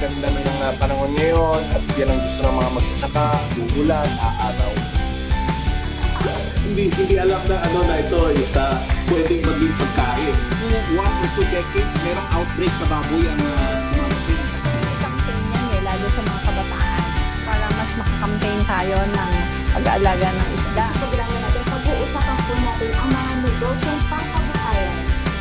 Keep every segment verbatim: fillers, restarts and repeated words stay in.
napakaganda ng uh, panahon ngayon at yan ang gusto ng mga magsasaka, uulan, aaraw. Hindi hindi alam na ano na ito is uh, pwedeng maging pagkain. One or two decades, merong outbreak sa baboy ang uh, dumating. Campaign yan eh, lalo sa mga kabataan. Para mas makakampaign tayo ng pag-aalaga ng isda. Sa programa natin, pag-uusapan po natin ang mga negosyong pangkabuhayan.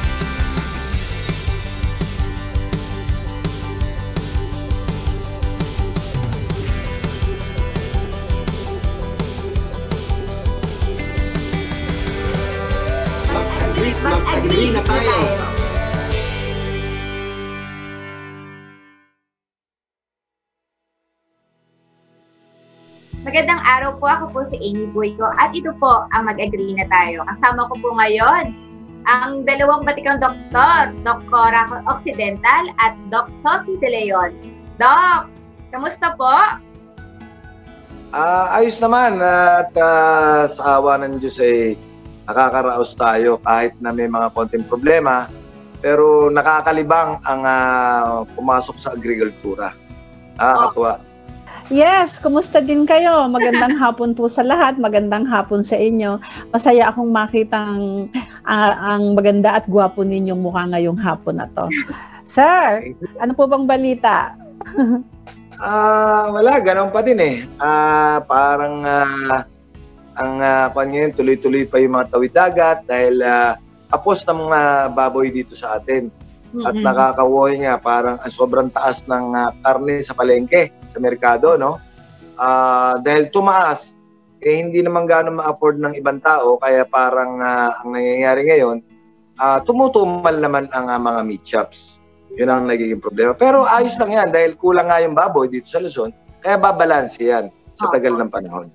Mag-agree na tayo. Magandang araw po, ako po si Amy Boyko at ito po ang Mag-agree na tayo. Kasama ko po ngayon ang dalawang batikang doktor, Doc Cora Occidental at Doc Sophie De Leon. Doc, kamusta po? Uh, ayos naman at uh, sa awa ng Diyos ay nakakaraos tayo kahit na may mga konting problema, pero nakakalibang ang uh, pumasok sa agrikultura. Nakakatuwa. Yes, kumusta din kayo? Magandang hapon po sa lahat, magandang hapon sa inyo. Masaya akong makitang uh, ang maganda at gwapo ninyong mukha ngayong hapon na to. Sir, ano po bang balita? Ah, uh, wala, ganun pa din eh. Ah, uh, parang uh, ang uh, ngayon, tuloy-tuloy pa yung mga tawid dagat dahil uh, apos ng mga baboy dito sa atin. Mm-hmm. At nakakawoy nga, parang uh, sobrang taas ng uh, karne sa palengke, sa merkado, no? Uh, dahil tumaas, eh hindi naman gano'ng ma-afford ng ibang tao, kaya parang uh, ang nangyayari ngayon, uh, tumutumal naman ang uh, mga meat shops. Yun ang nagiging problema. Pero ayos lang yan dahil kulang nga yung baboy dito sa Luzon, kaya babalanse yan sa tagal ng panahon.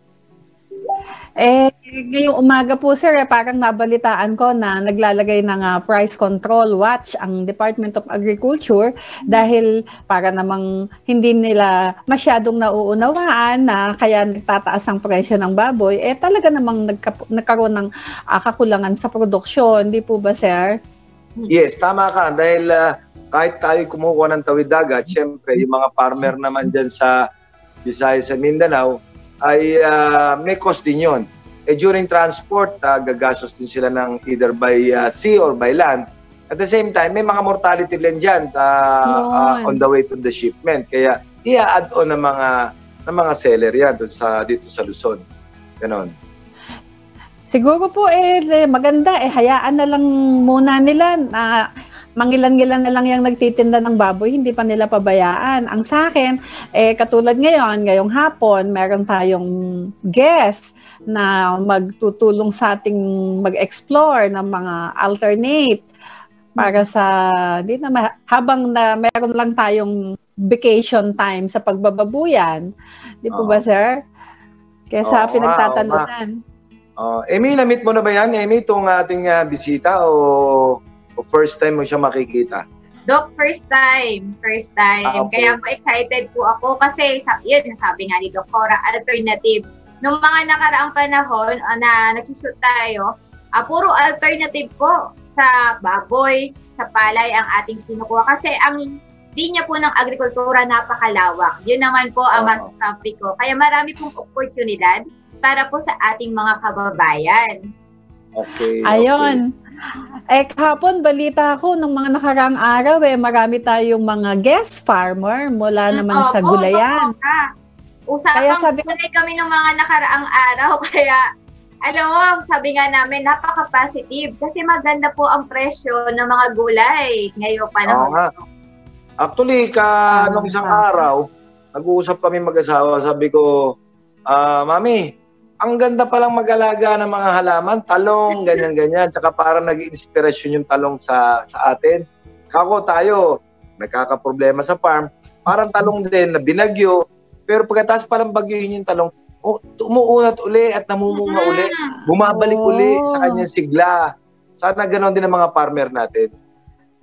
Eh, ngayong umaga po sir, eh, parang nabalitaan ko na naglalagay ng uh, price control watch ang Department of Agriculture dahil para namang hindi nila masyadong nauunawaan na kaya nagtataas ang presyo ng baboy, eh talaga namang nagka- nagkaroon ng uh, kakulangan sa produksyon, di po ba sir? Yes, tama ka. Dahil uh, kahit tayo kumukuha ng tawid dagat, syempre yung mga farmer naman dyan sa Visayas sa Mindanao, ay uh, may cost din yun. Eh, during transport, uh, gagastos din sila ng either by uh, sea or by land. At the same time, may mga mortality din dyan uh, uh, on the way to the shipment. Kaya, i-add on ng mga, ng mga seller yan sa, dito sa Luzon. Ganon. Siguro po, eh, maganda. Eh, hayaan na lang muna nila na mangilan-ngilan na lang yung nagtitinda ng baboy, hindi pa nila pabayaan. Ang sa akin, eh, katulad ngayon, ngayong hapon, meron tayong guest na magtutulong sa ating mag-explore ng mga alternate para sa, di na, habang na meron lang tayong vacation time sa pagbababuyan. Di po oh. ba, sir? Kesa oh, pinagtatalunan. Oh, Amy, na-meet mo na ba yan, Amy, itong ating uh, bisita o... O first time mo siya makikita? Doc, first time. First time. Ah, okay. Kaya po excited po ako kasi yun, sabi nga ni Doc Cora, alternative. Nung mga nakaraang panahon uh, na nag-shoot tayo, uh, puro alternative po sa baboy, sa palay ang ating kinukuha. Kasi ang linya po ng agrikultura napakalawak. Yun naman po ang oh. masasabi ko. Kaya marami pong oportunidad para po sa ating mga kababayan. Okay. Ayun. Okay. Eh, kahapon, balita ko, nung mga nakaraang araw, eh, marami tayong mga guest farmer mula naman oh, sa gulayan. Oh, Usapang sabi ko, kami ng mga nakaraang araw, kaya, alam mo, sabi nga namin, napaka-positive, kasi maganda po ang presyo ng mga gulay ngayong panahon. Oo nga. Actually, ka, oh, nung isang araw, nag-uusap kami mag-asawa, sabi ko, ah, Mami, ang ganda palang mag-alaga ng mga halaman, talong, ganyan-ganyan. Tsaka parang nag-inspirasyon yung talong sa sa atin. Kako tayo, nagkakaproblema sa farm. Parang talong din na binagyo. Pero pagkatapos palang bagyohin yung talong, oh, umuunat uli at namumunga uli. Bumabalik uli sa kanyang sigla. Sana ganoon din ang mga farmer natin.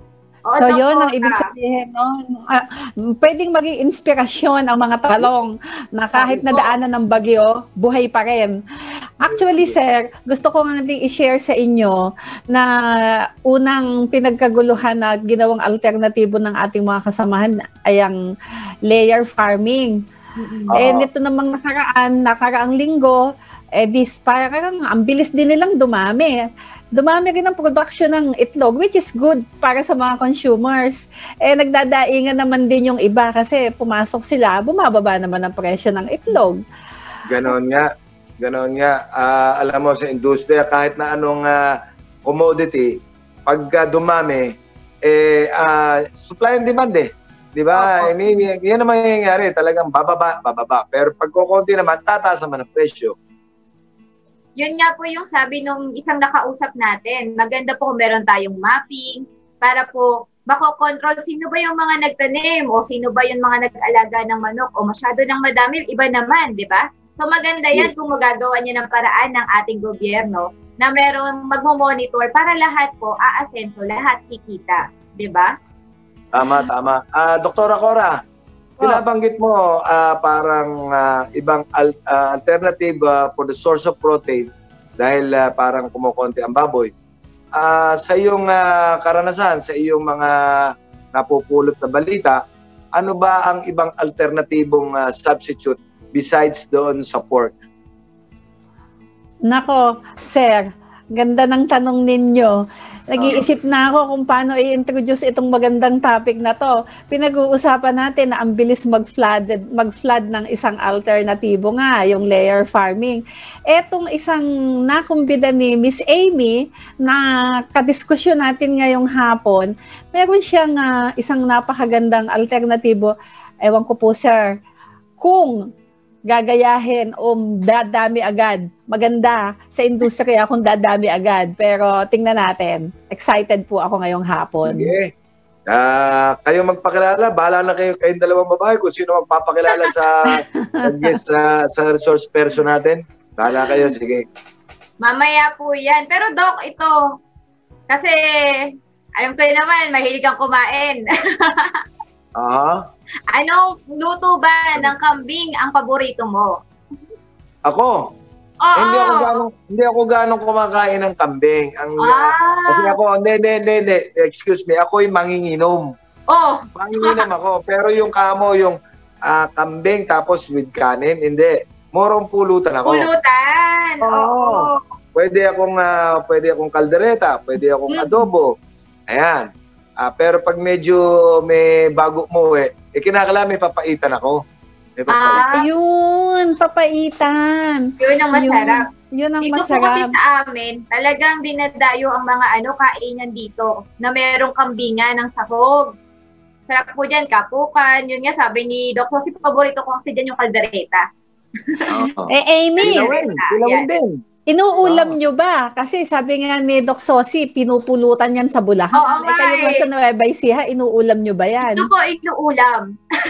Oo, So yun ang Doktora. ibig sabihin no, ah, pwedeng maging inspirasyon ang mga talong na kahit nadaanan ng bagyo, buhay pa rin. Actually sir, gusto ko nga din i-share sa inyo na unang pinagkaguluhan na ginawang alternatibo ng ating mga kasamahan ay ang layer farming. Eh Oo. nito namang nakaraan, nakaraang linggo, eh dis parang ang bilis din nilang dumami. Dumami rin ang production ng itlog, which is good para sa mga consumers. Eh, nagdadaingan naman din yung iba kasi pumasok sila, bumababa naman ang presyo ng itlog. Ganon nga. Ganon nga. Ah, alam mo, sa industriya, kahit na anong ah, commodity, pagka dumami, eh, ah, supply and demand eh. Di ba? I mean, yan ang mangyayari. Talagang bababa, bababa. Pero pag kukunti naman, tataas naman ang presyo. Yun nga po yung sabi nung isang nakausap natin. Maganda po kung meron tayong mapping para po makokontrol sino ba yung mga nagtanim o sino ba yung mga nag-alaga ng manok o masyado ng madami, iba naman, di ba? So maganda yan Yes. kung magagawa niya ng paraan ng ating gobyerno na meron magmo-monitor para lahat po aasenso, lahat kikita, di ba? Tama, tama. Ah, Doktora Cora, binabanggit mo ah, parang ah, ibang al- ah, alternative ah, for the source of protein dahil ah, parang kumukonti ang baboy. Ah, sa iyong ah, karanasan, sa iyong mga napupulot na balita, ano ba ang ibang alternatibong ah, substitute besides doon sa pork? Nako, sir, ganda ng tanong ninyo. Nag-iisip na ako kung paano i-introduce itong magandang topic na to. Pinag-uusapan natin na ang bilis mag-flood, mag-flood ng isang alternatibo nga, yung layer farming. Etong isang nakumbida ni Miss Amy na kadiskusyon natin ngayong hapon, meron siyang uh, isang napakagandang alternatibo. Ewan ko po, sir, kung gagayahin o dadami agad. Maganda sa industriya kung dadami agad. Pero tingnan natin. Excited po ako ngayong hapon. Sige. Ah, kayo magpakilala, bahala na kayo kayong dalawang babae kung sino magpapakilala sa sa guest sa, sa resource person natin. Bahala kayo, sige. Mamaya po yan. Pero Doc, ito, kasi alam ko yun naman, mahilig kang kumain. Aha. Anong luto ba ng kambing ang paborito mo? Ako, Oo. hindi ako ganong hindi ako ganong kumakain ng kambing. Ang Ah. kasi ako, hindi, hindi, hindi, hindi. Excuse me, ako'y manginginom. Oh, Manginginom ako, pero yung kamo, yung ah, kambing tapos with kanin, hindi. Morong pulutan ako. pulutan. Oo. Oo. Pwede akong ah, pwede akong kaldereta, pwede akong Mm. adobo. Ayan. Ah, pero pag medyo may bago mo eh, eh kinakala may papaitan ako. May papaitan. Ah, Ayun, papaitan. yun ang masarap. Yun, yun ang Dito po kasi masarap. sa amin, talagang dinadayo ang mga ano kainan dito na merong kambingan ng sahog. Sarap po dyan, kapukan. Yun nga sabi ni Doc Sosi, paborito ko kasi dyan yung kaldereta. Oo. Eh, Amy, Kilawin, kilawin din. inuulam Oo. nyo ba? Kasi sabi nga ni Doc Sosi, pinupulutan yan sa Bulacan. Oo eh, kayo nga ba eh. sa Nueva Ecija, inuulam nyo ba yan? Ito po inuulam.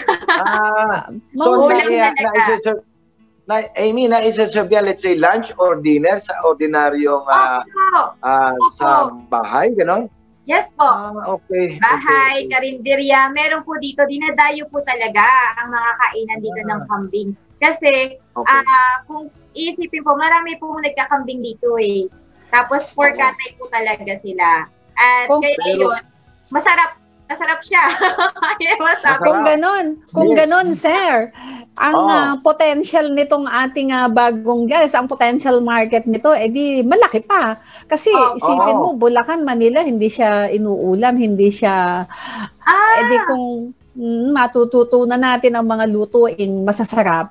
Ah, so Maulam na, talaga. na, isa-serve, na, Amy, na-serve yan, let's say, lunch or dinner sa ordinaryong ah, Opo. ah, sa bahay, gano'n? Yes po. Ah, okay. Bahay, okay. karinderya, meron po dito, dinadayo po talaga ang mga kainan dito Ah. ng kambing. Kasi, Okay. ah kung isipin po, marami pong nagkakambing dito eh. Tapos, for Oo. katay po talaga sila. At Oh, kaya pero- yun, masarap. Masarap siya. Yan masabi. Kung Masarap. ganon, kung Yes. ganon, sir, ang Oo. ah, potential nitong ating ah, bagong gas, ang potential market nito, edi malaki pa. Kasi Oo. isipin Oo. mo, Bulacan, Manila, hindi siya inuulam, hindi siya, Ah, edi kung mm, matututunan natin ang mga lutuing masasarap,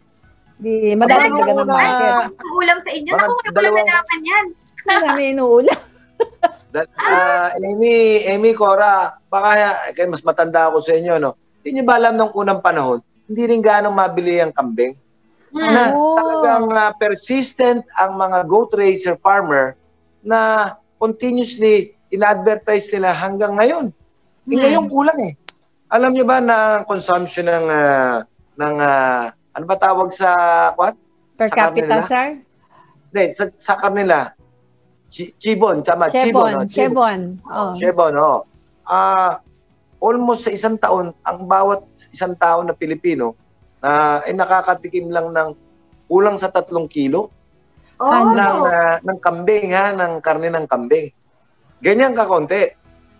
di madali Ano ka ng na- market. ang ulam sa inyo. Mga Naku, wala dalawang- na naman yan. Hindi namin inuulam. That, ah, Amy, Amy, Cora, baka kayo mas matanda ako sa inyo, no? Hindi niyo ba alam nung unang panahon, hindi rin ganong mabili ang kambing? Hmm. Na Oo. talagang ah, persistent ang mga goat raiser farmer na continuously in-advertise nila hanggang ngayon. Eh, Hmm. ngayon kulang eh. Alam niyo ba na consumption ng ah, ng ah, ano ba tawag sa what? Per Sa capita, kanila? sir? Hindi, sa, sa kanila. Chi- Chibon, tama, Chebon, Chibon, no? Chebon. Oh. Chebon, oh. ah, almost sa isang taon, ang bawat isang tao na Pilipino na ay nakakatikim lang ng kulang sa tatlong kilo Oh, ng, ah, ng kambing, ha, ng karne ng kambing. Ganyan kakonti.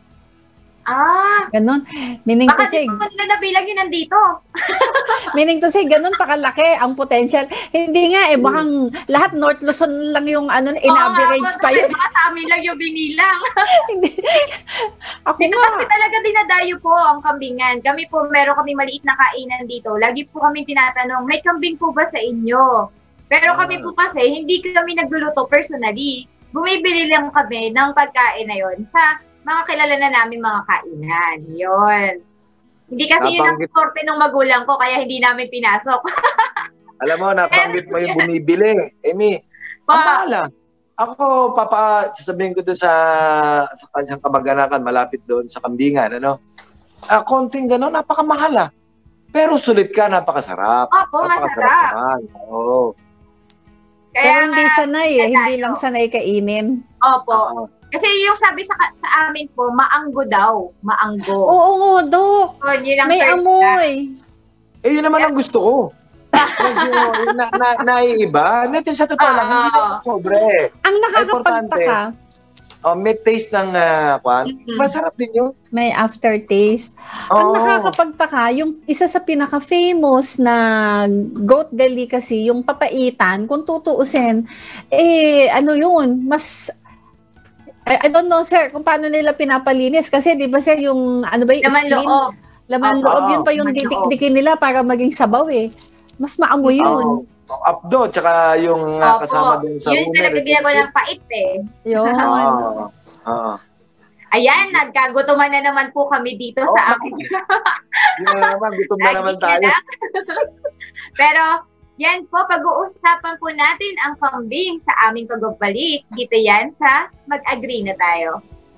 ah, Ganon. Meaning to baka say, di pa na nabilang yun nandito. meaning to say, ganon pa kalaki ang potential. Hindi nga eh, bakang lahat North Luzon lang yung ano, in-average Oo, pa yun. Baka sa amin lang yung binilang. Hindi. Ako Dito nga. kasi talaga dinadayo po ang kambingan. Kami po, meron kami maliit na kainan dito. Lagi po kami tinatanong, may kambing po ba sa inyo? Pero kami po kasi, hindi kami nagluluto personally. Bumibili lang kami ng pagkain na yon sa mga kilala na namin mga kainan. Yon. Hindi kasi yun ang Nabanggit- sorte ng magulang ko, kaya hindi namin pinasok. Alam mo, nabanggit mo yung bumibili. Amy, ang Pa, mahal ah. Ako, papa, sasabihin ko doon sa, sa kanyang kamag-anakan, malapit doon sa Kambingan, ano? Ah, konting gano'n, napakamahal ah. Pero sulit ka, napakasarap. Opo, masarap. naman. Oo. Pero kaya hindi nga, sanay eh. Hindi tayo. lang sanay kainin. opo. Oo. Kasi yung sabi sa sa amin po, maanggo daw. Maanggo. Oo nga, Dok. So, yun ang May term na- amoy. Eh, yun naman ang gusto ko. Medyo na, na, naiiba. Natin sa totoo lang, hindi naman sobre. Ang importante. nakakapagtaka, Oh, may taste ng uh, kwan. Mhm. Masarap din yun. may aftertaste. Ang Oo. nakakapagtaka, yung isa sa pinaka-famous na goat delicacy, yung papaitan, kung tutuusin, eh, ano yun, mas, I, I don't know, sir, kung paano nila pinapalinis. Kasi, di ba, sir, yung, ano ba yung Laman spleen? loob. Laman Oo, loob, yun pa yung laman loob. didik-dikin nila para maging sabaw eh. Mas maamoy yun. Oh, Abdo, tsaka yung uh, Opo. kasama din sa Yun talaga ginagawa ng pait eh. Yun. Oo. Oo. Ayan, nagkagutuman na naman po kami dito Oo, sa amin. Yun na naman, gutom na naman Lagi tayo. na. Pero, yan po, pag-uusapan po natin ang kambing sa aming pagbabalik. Dito yan sa Mag-Agree na Tayo.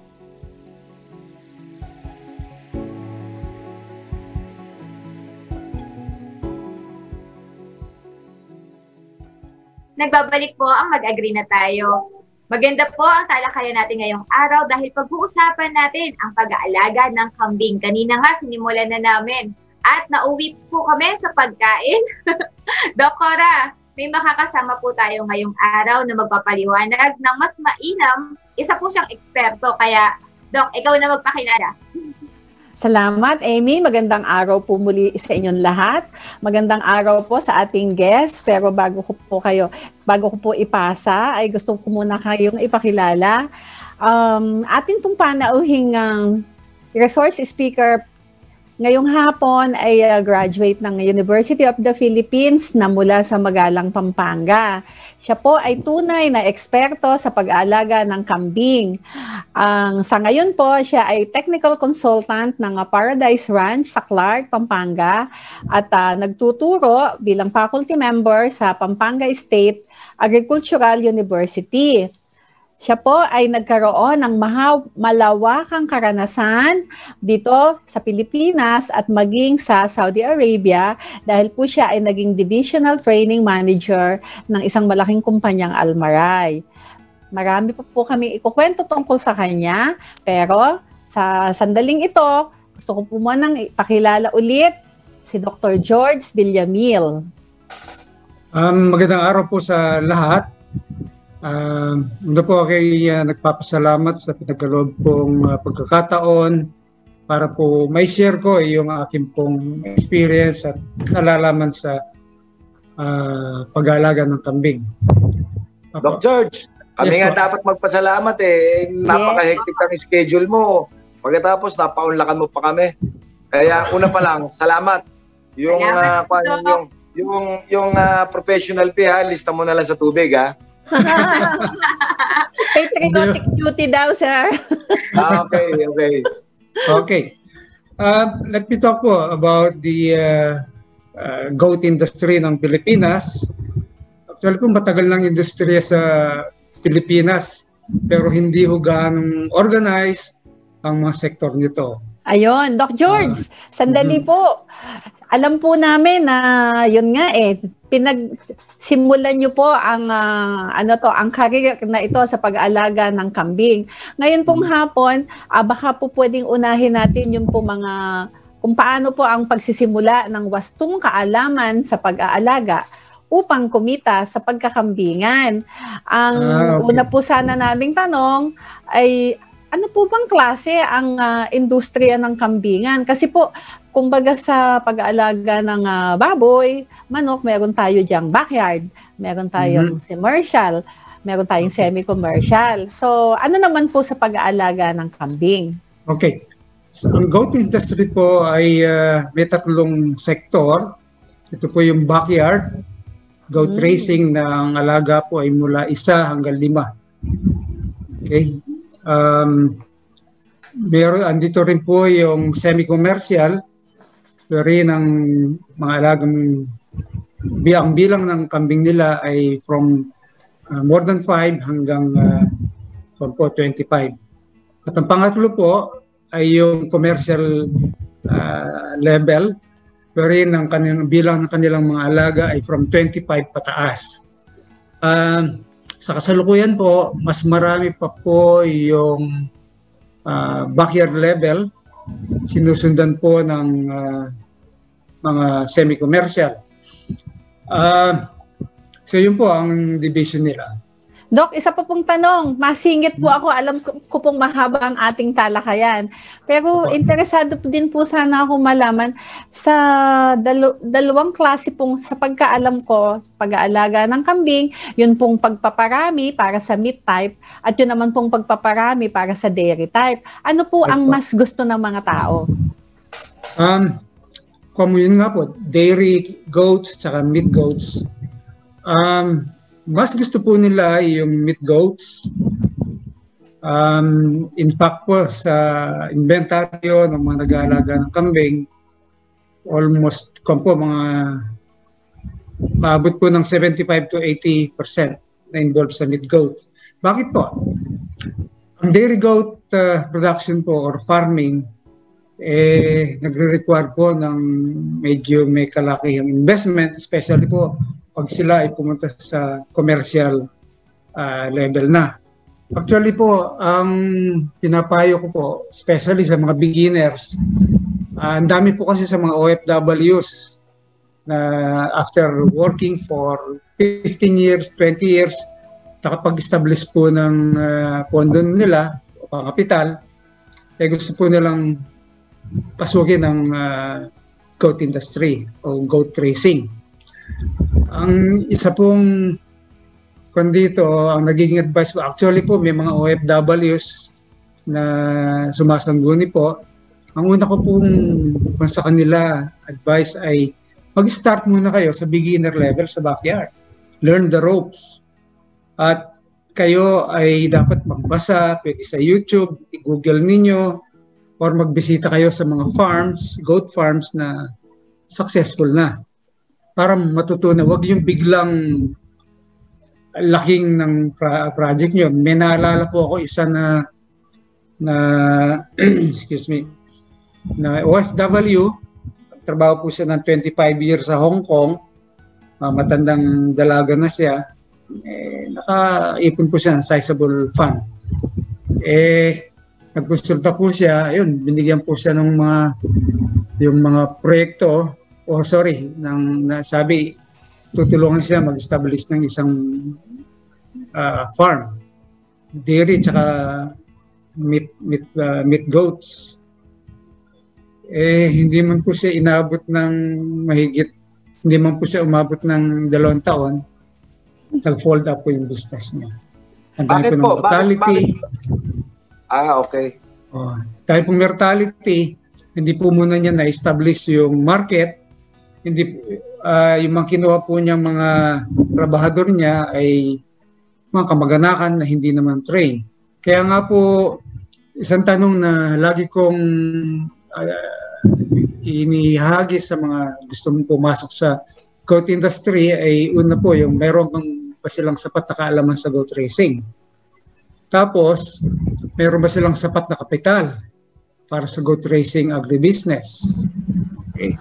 Nagbabalik po ang Mag-Agree na Tayo. Maganda po ang talakayan natin ngayong araw dahil pag-uusapan natin ang pag-aalaga ng kambing. Kanina nga, sinimulan na namin. At nauwi po kami sa pagkain. Doc Cora, may makakasama po tayo ngayong araw na magpapaliwanag ng mas mainam. Isa po siyang eksperto. Kaya, Doc, ikaw na magpakilala. Salamat, Amy. Magandang araw po muli sa inyong lahat. Magandang araw po sa ating guest. Pero bago ko po kayo, bago ko po ipasa, ay gusto ko muna kayong ipakilala. Um, ating pong panauhing um, resource speaker ngayong hapon ay uh, graduate ng University of the Philippines na mula sa Magalang, Pampanga. Siya po ay tunay na eksperto sa pag-aalaga ng kambing. Ang sa ngayon po, siya ay technical consultant ng uh, Paradise Ranch sa Clark, Pampanga at uh, nagtuturo bilang faculty member sa Pampanga State Agricultural University. Siya po ay nagkaroon ng maha- malawakang karanasan dito sa Pilipinas at maging sa Saudi Arabia dahil po siya ay naging Divisional Training Manager ng isang malaking kumpanyang Almaray. Marami pa po kami ikukwento tungkol sa kanya, pero sa sandaling ito, gusto ko po munang ipakilala ulit si Doctor George Villamil. Um, magandang araw po sa lahat. Uh, Ando po kay uh, nagpapasalamat sa pinagkaloob pong uh, pagkakataon para po may share ko yung aking pong experience at nalalaman sa uh, pag-aalaga ng kambing. Doc George, kami Yes, nga po. dapat magpasalamat eh. Napaka-hectic ang schedule mo. Pagkatapos, napaunlakan mo pa kami. Kaya una pa lang, salamat. Yung, Salamat uh, kung ano, po. yung, yung, yung uh, professional fee ha, lista mo na lang sa tubig ha. Patriotic duty daw, sir. Ah, okay, okay. Okay. Uh, let me talk po about the uh, uh, goat industry ng Pilipinas. Actually po matagal ng industriya sa Pilipinas pero hindi ho gaanong organized ang mga sektor nito. Ayun, Doc George, sandali mhm. po. alam po namin na yun nga eh, pinagsimulan niyo po ang uh, ano to, ang career na ito sa pag-aalaga ng kambing. Ngayon pong hapon, uh, baka po pwedeng unahin natin yung po mga kung paano po ang pagsisimula ng wastong kaalaman sa pag-aalaga upang kumita sa pagkakambingan. Ang Ah, okay. una po sana naming tanong ay ano po bang klase ang uh, industriya ng kambingan? Kasi po, kumbaga sa pag-aalaga ng uh, baboy, manok, meron tayo diyang backyard, meron tayong Mhm. commercial, meron tayong semi-commercial. So, ano naman po sa pag-aalaga ng kambing? Okay. So, ang goat industry po ay uh, may tatlong sektor. Ito po yung backyard. Goat Mm. raising na ang alaga po ay mula isa hanggang lima. Okay. Um, meron, andito rin po yung semi-commercial. Pero ang mga alagang ang bilang ng kambing nila ay from uh, more than five hanggang uh, from po twenty-five. At ang pangatlo po ay yung commercial uh, level, wherein ang kanilang bilang ng kanilang mga alaga ay from twenty-five pataas. Uh, sa kasalukuyan po, mas marami pa po yung uh, backyard level, sinusundan po ng uh, mga semi-commercial. Uh, so yun po ang division nila. Doc, isa pa pong tanong. Masingit po ako. Alam ko, ko pong mahaba ang ating talakayan. Pero interesado din po sana ako malaman sa dalo, dalawang klase pong sa pagkaalam ko, pag-aalaga ng kambing, yun pong pagpaparami para sa meat type at yun naman pong pagpaparami para sa dairy type. Ano po ang mas gusto ng mga tao? Um, kung yun nga po, dairy goats tsaka meat goats, um, mas gusto po nila yung meat goats. Um, in fact po, sa inventaryo ng mga nag-aalaga ng kambing, almost kung po, mga maabot po ng seventy-five to eighty percent na involved sa meat goats. Bakit po? Ang dairy goat uh, production po or farming, eh, nagre-require po ng medyo may kalakihang investment, especially po pag sila ay pumunta sa commercial uh, level na. Actually po, ang pinapayo ko po, especially sa mga beginners, uh, ang dami po kasi sa mga O F Ws na after working for fifteen years, twenty years, nakapag-establish po ng uh, pondo nila o kapital, eh gusto po nilang pasukin ng uh, goat industry o goat racing. Ang isa pong kung dito, ang nagiging advice po, actually po may mga O F Ws na sumasangguni po. Ang una ko pong kung sa kanila advice ay mag-start muna kayo sa beginner level sa backyard. Learn the ropes. At kayo ay dapat magbasa, pwede sa YouTube, i-google ninyo, or magbisita kayo sa mga farms, goat farms na successful na. Para matutunan, wag yung biglang laking ng project nyo. May naalala po ako isa na na excuse me, na O F W, trabaho po siya ng twenty-five years sa Hong Kong, uh, matandang dalaga na siya, eh, nakaipon po siya ng sizable fund. Eh, nagkonsulta po siya, ayun, binigyan po siya ng mga yung mga proyekto, oh sorry, nang nasabi, tutulungan siya mag-establish ng isang uh, farm, dairy tsaka meat, meat, uh, meat goats. Eh, hindi man po siya inabot ng mahigit, hindi man po siya umabot ng dalawang taon, nag-fold up po yung business niya. Ang dahil Bakit po ng po? Bakit, mortality. bakit? Ah, okay. Oh, dahil po mortality, hindi po muna niya na-establish yung market. Hindi uh, yung mga kinuha po niyang mga trabahador niya ay mga kamag-anakan na hindi naman train. Kaya nga po, isang tanong na lagi kong uh, inihagi sa mga gusto mong pumasok sa goat industry ay una po yung meron kang ba silang sapat na kaalaman sa goat racing. Tapos, meron ba silang sapat na kapital para sa goat racing agribusiness? Okay.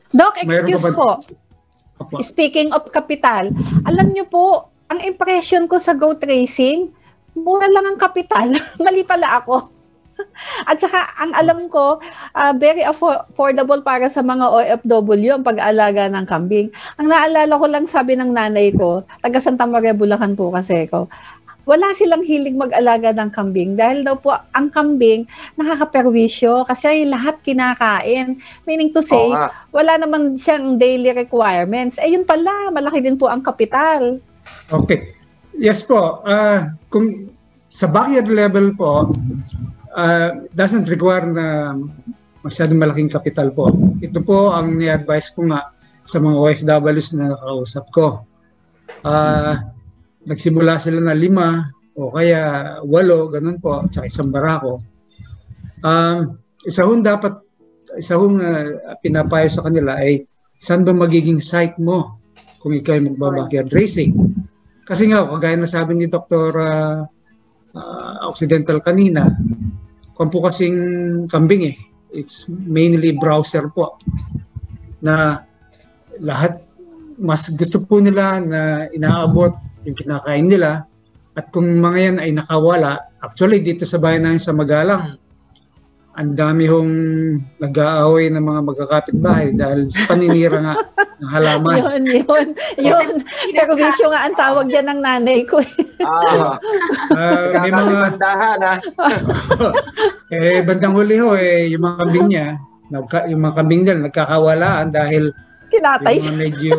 Doc, Mayroon excuse ka ba- po. Opo. Speaking of kapital, alam niyo po, ang impression ko sa Go Tracing, mura lang ang kapital. Mali pala ako. At saka, ang alam ko, ah, very affo- affordable para sa mga O F W ang pag-aalaga ng kambing. Ang naalala ko lang, sabi ng nanay ko, taga Santa Maria, Bulacan po kasi ko, wala silang hilig mag-alaga ng kambing dahil daw po ang kambing nakakaperwisyo kasi lahat kinakain. Meaning to say, Oo nga. wala naman siyang daily requirements. Eh yun pala, malaki din po ang kapital. Okay. Yes po. Ah, kung sa backyard level po, uh, doesn't require na masyadong malaking kapital po. Ito po ang ni-advise ko nga sa mga O F Ws na nakausap ko. Uh, nagsimula sila na lima o kaya walo, ganun po, tsaka isang barako. Um, isa hong dapat, isa hong uh, pinapayo sa kanila ay saan ba magiging site mo kung ikaw ay magbabackyard racing. Kasi nga, kagaya na sabi ni Doctor Uh, uh, Occidental kanina, kung po kasing kambing eh, it's mainly browser po na lahat mas gusto po nila na inaabot yung kinakain nila at kung mga yan ay nakawala, actually dito sa bayan namin sa Magalang, ang dami hong nag-aaway ng mga magkakapitbahay dahil sa paninira nga ng halaman. Yun, yun, yun. Perwisyo nga ang tawag dyan ng nanay ko. Ah, Uh, may mga kakalimandahan ha. eh bandang huli ho eh yung mga kambing niya, nagka, yung mga kambing nila nagkakawalaan dahil Kinatay. yung mga medyo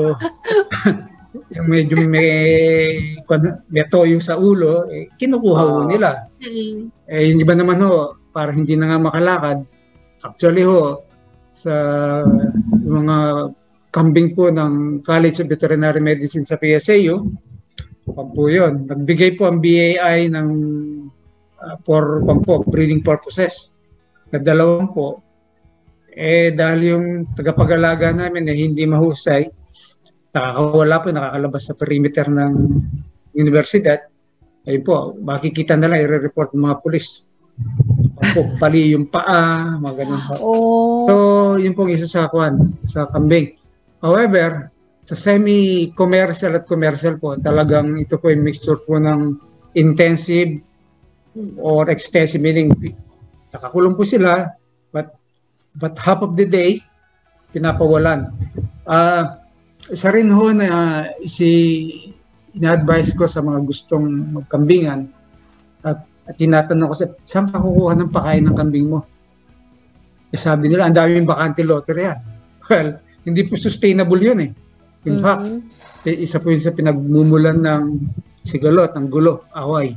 yung medyo may may toyo sa ulo, eh, kinukuha ho nila. Mm. Eh yung iba naman ho, para hindi na nga makalakad, actually ho, sa yung mga kambing po ng College of Veterinary Medicine sa P S A U, po yun. Nagbigay po ang B A I ng uh, for po, breeding purposes. Na dalawang po. Eh dahil yung tagapag-alaga namin eh, hindi mahusay, nakakawala po, nakakalabas sa perimeter ng universidad, ayun po, makikita na lang, i-report ng mga pulis. Po, pali yung paa, mga ganun po. Oh. So, yun pong isa sa kwan, sa kambing. However, sa semi-commercial at commercial po, talagang ito po yung mixture po ng intensive or extensive, meaning nakakulong po sila, but but half of the day, pinapawalan. Uh, isa rin ho na uh, si ina-advise ko sa mga gustong magkambingan at, at tinatanong ko sa, saan ka kukuha ng pakain ng kambing mo? Eh, sabi nila, ang daming bakante lottery yan. Well, hindi po sustainable yun eh. In fact, mm-hmm. isa po yun sa pinagmumulan ng sigalot, ng gulo, away.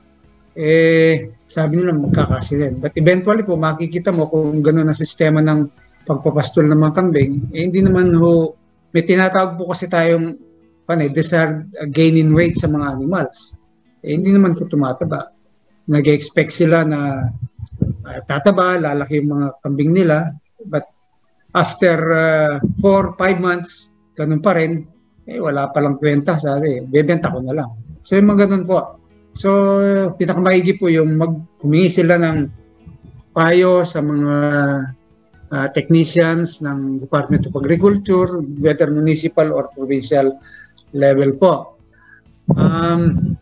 Eh, sabi nila magkakasilin. But eventually po, makikita mo kung gano'n ang sistema ng pagpapastol ng mga kambing, eh, hindi naman ho, may tinatawag po kasi tayong ano, desired gain in weight sa mga animals. Eh, hindi naman po tumataba. Nag-expect sila na uh, tataba, lalaki yung mga kambing nila, but after uh, four, five months, ganun pa rin, eh, wala palang kwenta, sabi, bebenta ko na lang. So, yung mga ganun po. So, pinakamaigi po yung mag humingi sila ng payo sa mga uh, technicians ng Department of Agriculture, whether municipal or provincial level po. Um,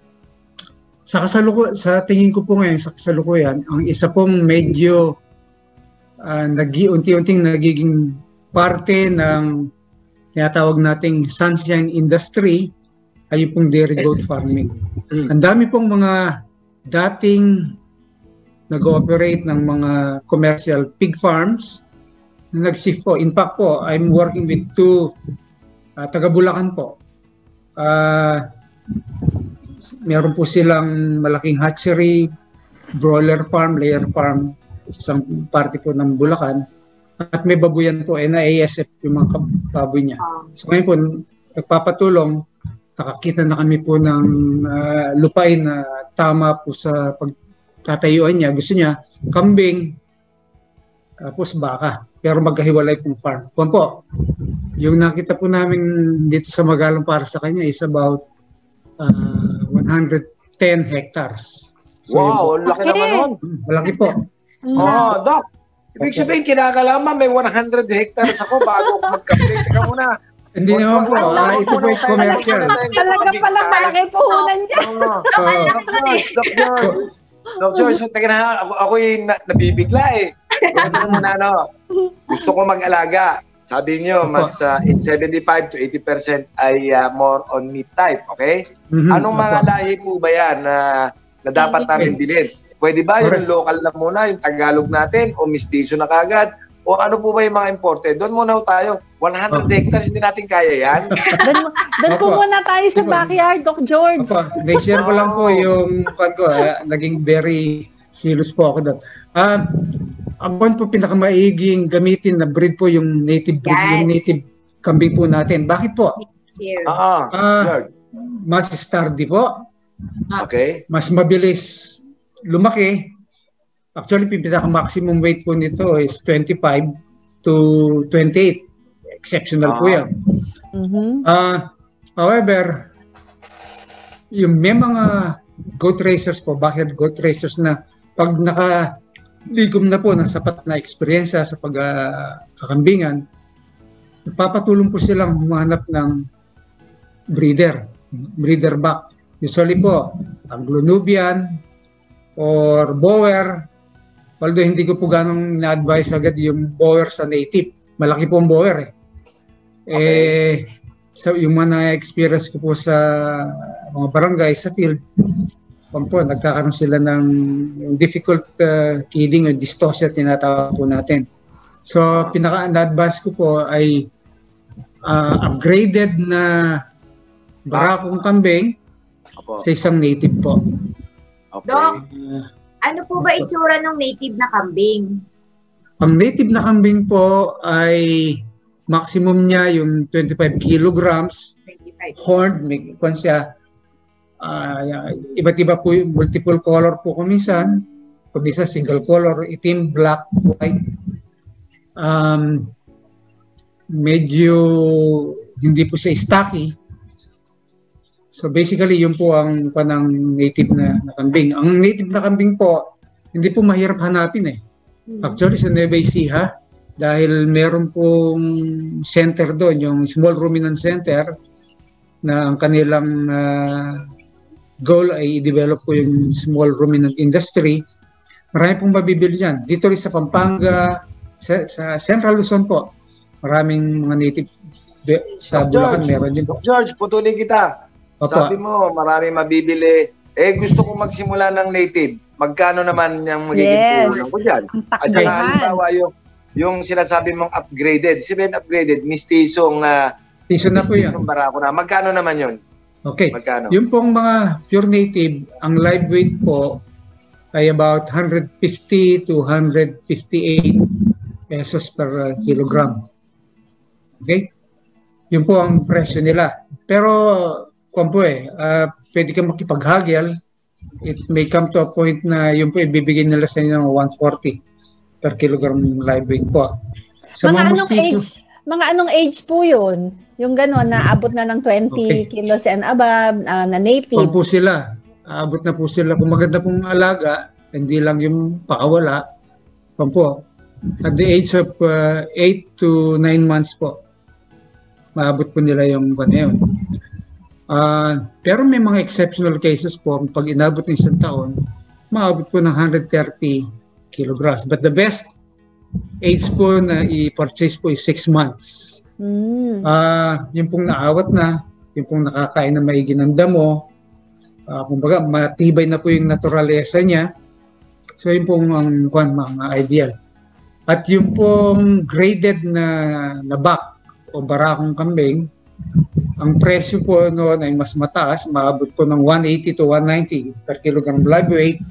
sa kasaluku sa tingin ko po ngayon, sa kasalukuyan, ang isa pong medyo uh, nag-unti-unting nagiging parte ng tinatawag nating sunshine industry ay pong dairy goat farming. Ang dami pong mga dating nag-ooperate ng mga commercial pig farms na nag-shift po. In fact po, I'm working with two uh, taga-Bulacan po. Uh, meron po silang malaking hatchery, broiler farm, layer farm, isang parte po ng Bulacan. At may babuyan po, N I A S F yung mga baboy niya. So ngayon po, nagpapatulong, nakakita na kami po ng uh, lupain na tama po sa pagtatayuan niya. Gusto niya, kambing, tapos baka. Pero magkahiwalay pong farm. Kung po, yung nakita po namin dito sa Magalang para sa kanya is about uh, one hundred ten hectares. So, wow, laki okay. naman nun. Malaki po. Oh, Doc, Ibig sabihin, kinakalaman may one hundred hectares ako bago ako mag-kambing. Teka muna. Hindi naman po. Ah, ito po yung commercial. Talaga palang malaki puhunan dyan. Oo. Doc George, Doc George. Doc George, so, teka na, ako, ako yung na, nabibigla eh. Ito naman ano, gusto ko mag-alaga. Sabi niyo, mas uh, seventy-five to eighty percent ay uh, more on meat type, okay? Mhm. Anong mga lahi po ba yan na, na dapat namin bilhin? Pwede ba yung local lang muna, yung Tagalog natin, o mistiso na kagad? O ano po ba yung mga imported? Doon muna tayo. one hundred hectares, hindi natin kaya yan. Doon, doon po Opo. muna tayo sa backyard, Doc George. Opo, nag-share ko lang po yung pan ko. ah, naging very serious po ako doon. Ah, ang pan po pinakamaiging gamitin na breed po yung native breed, Yan. yung native kambing po natin. Bakit po? Here. Oo, Ah, George. mas sturdy po, Okay. mas mabilis lumaki. Actually, pinaka-maximum weight po nito is twenty-five to twenty-eight. Exceptional po Ah. yan. Mhm. Ah, however, yung may mga goat racers po, backyard goat racers na pag nakaligom na po ng sapat na experience sa pagkakambingan, nagpapatulong po silang humanap ng breeder, breeder back. Usually po, Anglo-Nubian or Boer, although hindi ko po ganong na-advise agad yung Boer sa native. Malaki po ang Boer eh. Eh, so yung mga na-experience ko po sa mga barangay, sa field, kung po, nagkakaroon sila ng difficult uh, kidding o dystocia, tinatawag po natin. So, pinaka-advise ko po ay uh, upgraded na barakong kambing Opo. sa isang native po. Okay. Doc, Uh, ano po ba itsura ng native na kambing? ang native na kambing po ay maximum niya yung twenty-five kilograms, twenty-five. horned, may kwan siya, ah, iba't iba po yung multiple color po kuminsan, kuminsan single color, itim, black, white. Um, medyo hindi po siya stocky. So basically, yun po ang panang native na, na kambing. Ang native na kambing po, hindi po mahirap hanapin eh. Actually, sa Nueva Ecija, dahil meron pong center doon, yung Small Ruminant Center, na ang kanilang uh, goal ay i-develop po yung small ruminant industry. Marami pong mabibili dyan. Dito rin sa Pampanga, sa, sa Central Luzon po, maraming mga native sa Doc Bulacan, George, meron din po. Doc George, putulin kita. Opo. Sabi mo, marami mabibili. Eh, gusto kong magsimula ng native. Magkano naman yung magiging Yes. puhunan ko dyan? Ang At saka takbuhan. halimbawa yung, yung sinasabi mong upgraded. Sabihin upgraded, mistisong, uh, Piso na po yan. mistisong barako na. Magkano naman yun? Okay. Magkano? Yung pong mga pure native, ang live weight po ay about one fifty to one fifty-eight pesos per uh, kilogram. Okay? Yun po ang presyo nila. Pero, kung po eh, uh, pwede ka makipaghagyal. It may come to a point na yun po ibibigay nila sa inyo ng one forty per kilogram live weight po. Sa Mga anong mosquito- age? Mga anong age po yun? Yung gano'n, na abot na ng twenty Okay. kilos and above, uh, na Kung native. po sila, aabot na po sila. Kung maganda pong alaga, hindi lang yung pakawala. Kung po, at the age of uh, eight to nine months po, maabot po nila yung kanya yun. Uh, pero may mga exceptional cases po, pag inabot ng isang taon, maabot po ng one thirty kilograms. But the best age po na i-purchase po is six months. Mm. Ah, yung pong naawat na, yung pong nakakain na maigi ng damo, uh, kumbaga matibay na po yung naturalesa niya. So yun pong ang kwan, mga ideal. At yung pong graded na, na back o barakong kambing, ang presyo po noon ay mas mataas, maabot po ng one eighty to one ninety per kilogram live weight.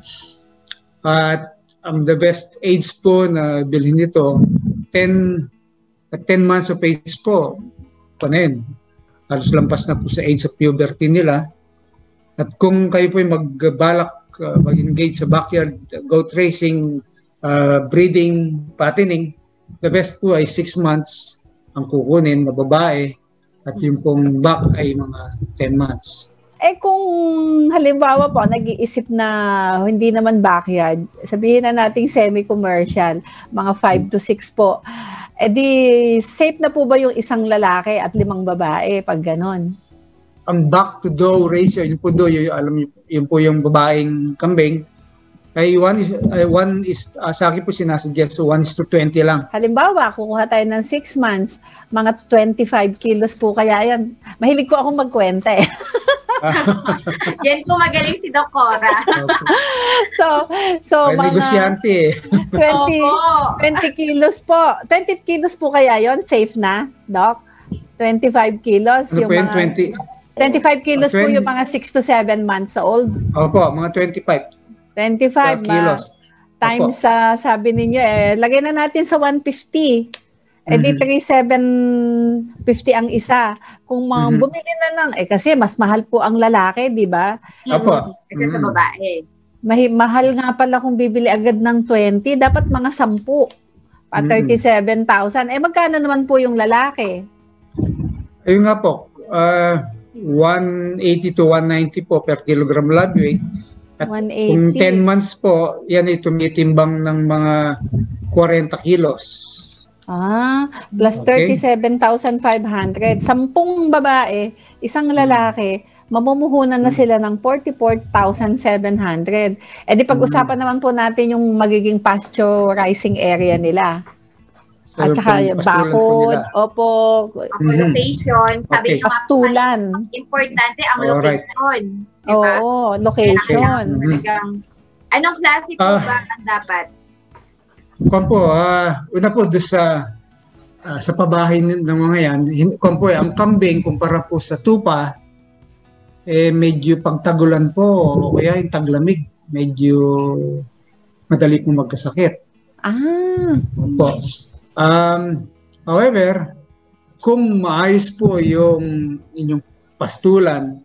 At ang the best age po na bilhin nito, ten at ten months of age po, panin, halos lampas na po sa age of puberty nila. At kung kayo po ay magbalak, uh, mag-engage sa backyard goat racing, uh, breeding, patterning, the best po ay six months ang kukunin na babae at yung pong back ay mga ten months. Eh kung halimbawa po, nag-iisip na hindi naman backyard, sabihin na nating semi-commercial, mga five to six po, eh di safe na po ba yung isang lalaki at limang babae pag ganon? Ang back to doe ratio, yun po do, yun, alam niyo, yun po yung babaeng kambing, ay one is, uh, one is uh, sa akin po sinasuggest, so one is to twenty lang. Halimbawa, kukuha tayo ng six months, mga twenty-five kilos po kaya yan. Mahilig ko akong magkwenta eh. Yan po magaling si Doc Cora. so, so Ay, mga negosyante eh. twenty, Opo. twenty kilos po. twenty kilos po kaya yon safe na, Doc? twenty-five kilos. Ano yung po yung mga, twenty? twenty-five kilos po twenty. yung mga six to seven months old. Opo, mga twenty-five. twenty-five Uh, kilos. ma, times sa sabi ninyo, eh, lagay na natin sa one fifty. Eh di Mhm. three thousand seven hundred fifty ang isa. Kung mga Mhm. bumili na lang, eh kasi mas mahal po ang lalaki, di ba? Opo. Kasi sa Mm. babae. Mahi- mahal nga pala kung bibili agad ng twenty, dapat mga sampu. Pa Mm. thirty-seven thousand. Eh magkano naman po yung lalaki? Ayun nga po, uh, one eighty to one ninety po per kilogram blood weight. At one kung eighty. ten months po, yan ay tumitimbang ng mga forty kilos. Ah, plus Okay. thirty-seven thousand five hundred. Sampung babae, isang lalaki, mamumuhunan na sila ng forty-four thousand seven hundred. Eh di pag-usapan naman po natin yung magiging pasteurizing area nila. At So, saka yung yung pastulan po bakod, nila. opo, Ang Mhm. location, sabi Okay. nyo nga, pastulan. importante ang Alright. location. Diba? Oo, location. Mhm. Talagang, anong klase po Ah. ba ang dapat? Kung po, ah, una po doon sa ah, sa pabahay ng ng mga yan, hin- kung po, ang kambing kumpara po sa tupa, eh medyo pagtagulan po o kaya yung taglamig, medyo madali pong magkasakit. Ah, Po. Um, however, kung maayos po yung inyong pastulan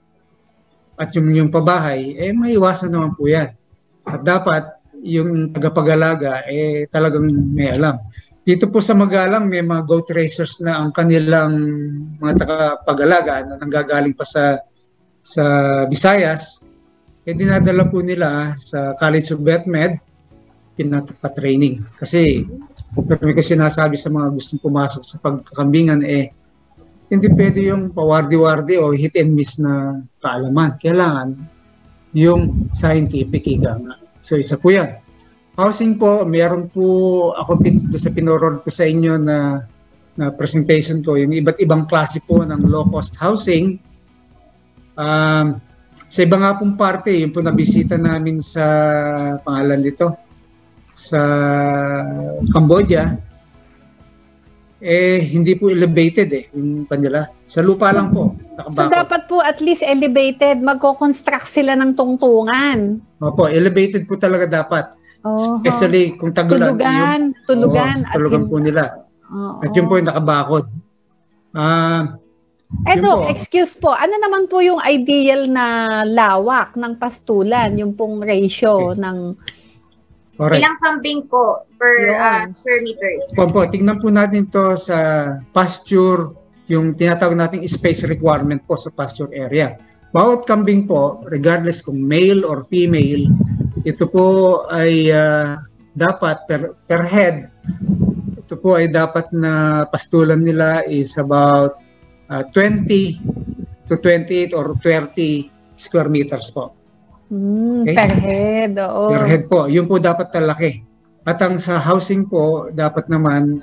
at yung yung pabahay, eh maiwasan naman po yan. At dapat yung tagapag-alaga eh talagang may alam. Dito po sa Magalang may mga goat racers na ang kanilang mga tagapag-alaga na nanggagaling pa sa sa Visayas, eh dinadala po nila sa College of VetMed pinapa-training. Kasi pero may kasi sinasabi sa mga gustong pumasok sa pagkakambingan eh hindi pwede yung pawardi-wardi o hit and miss na kaalaman. Kailangan yung scientific ika nga. So isa po yan. Housing po, meron po ako pin- sa pinorood ko sa inyo na na presentation ko, yung iba't ibang klase po ng low-cost housing. Um, sa iba nga pong parte, yung po nabisita namin sa pangalan dito, sa Cambodia, eh hindi po elevated eh, yung kanila. Sa lupa lang po, so nakabakod. dapat po at least elevated, magko-construct sila ng tungtungan. Opo, elevated po talaga dapat. Oh, Especially kung tagulan. tulugan, tulugan. Oo, tulugan hin- po nila. Oo. At yun po yung nakabakod. Ah, Eh, yun Doc, po. excuse po, ano naman po yung ideal na lawak ng pastulan, yung pong ratio Okay. ng... alright. Ilang kambing po per Yun. uh, square meters? Po, po, tingnan po natin to sa pasture, yung tinatawag nating space requirement po sa pasture area. Bawat kambing po, regardless kung male or female, ito po ay ah, dapat per, per head, ito po ay dapat na pastulan nila is about ah, twenty to twenty-eight or thirty square meters po. Hmm, Okay. per head, oo. Per head po, yun po dapat talaki. At ang sa housing po, dapat naman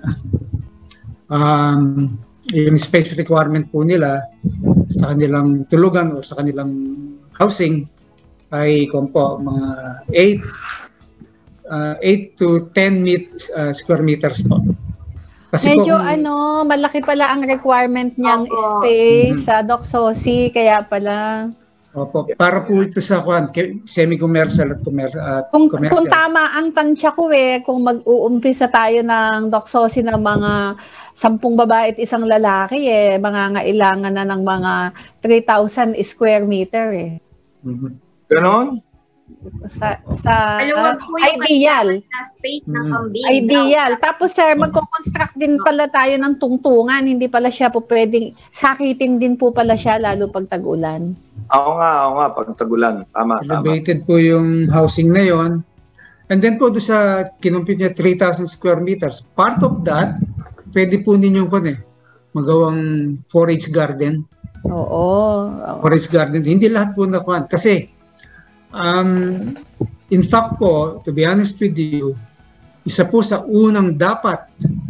um, yung space requirement po nila sa kanilang tulugan o sa kanilang housing ay kung po mga eight uh, eight to ten met, uh, square meters po. Kasi Medyo po, kung- ano, malaki pala ang requirement niyang Opo. space sa Doc Sosi, kaya pala... opo, para po ito sa kwan, ke- semi-commercial at commer- at Kung, commercial. kung tama ang tansya ko eh, kung mag-uumpisa tayo ng Doc Sosi ng mga sampung babae at isang lalaki eh, mangangailangan na ng mga three thousand square meter eh. Mhm. Ganon? sa sa Maluwag po yung ideal. kailangan na space ng Mm. kambing. Ideal. Tapos sir, magko-construct din pala tayo ng tungtungan. Hindi pala siya po pwedeng sakitin din po pala siya lalo pag tag-ulan. Oo nga, oo nga, pag tagulan. Tama, tama. Elevated po yung housing na yon. And then po doon sa kinumpit niya three thousand square meters. Part of that, pwede po ninyong kun eh, magawang four H garden. Oo. four H garden. Hindi lahat po nakuha. Kasi, um, in fact po, to be honest with you, isa po sa unang dapat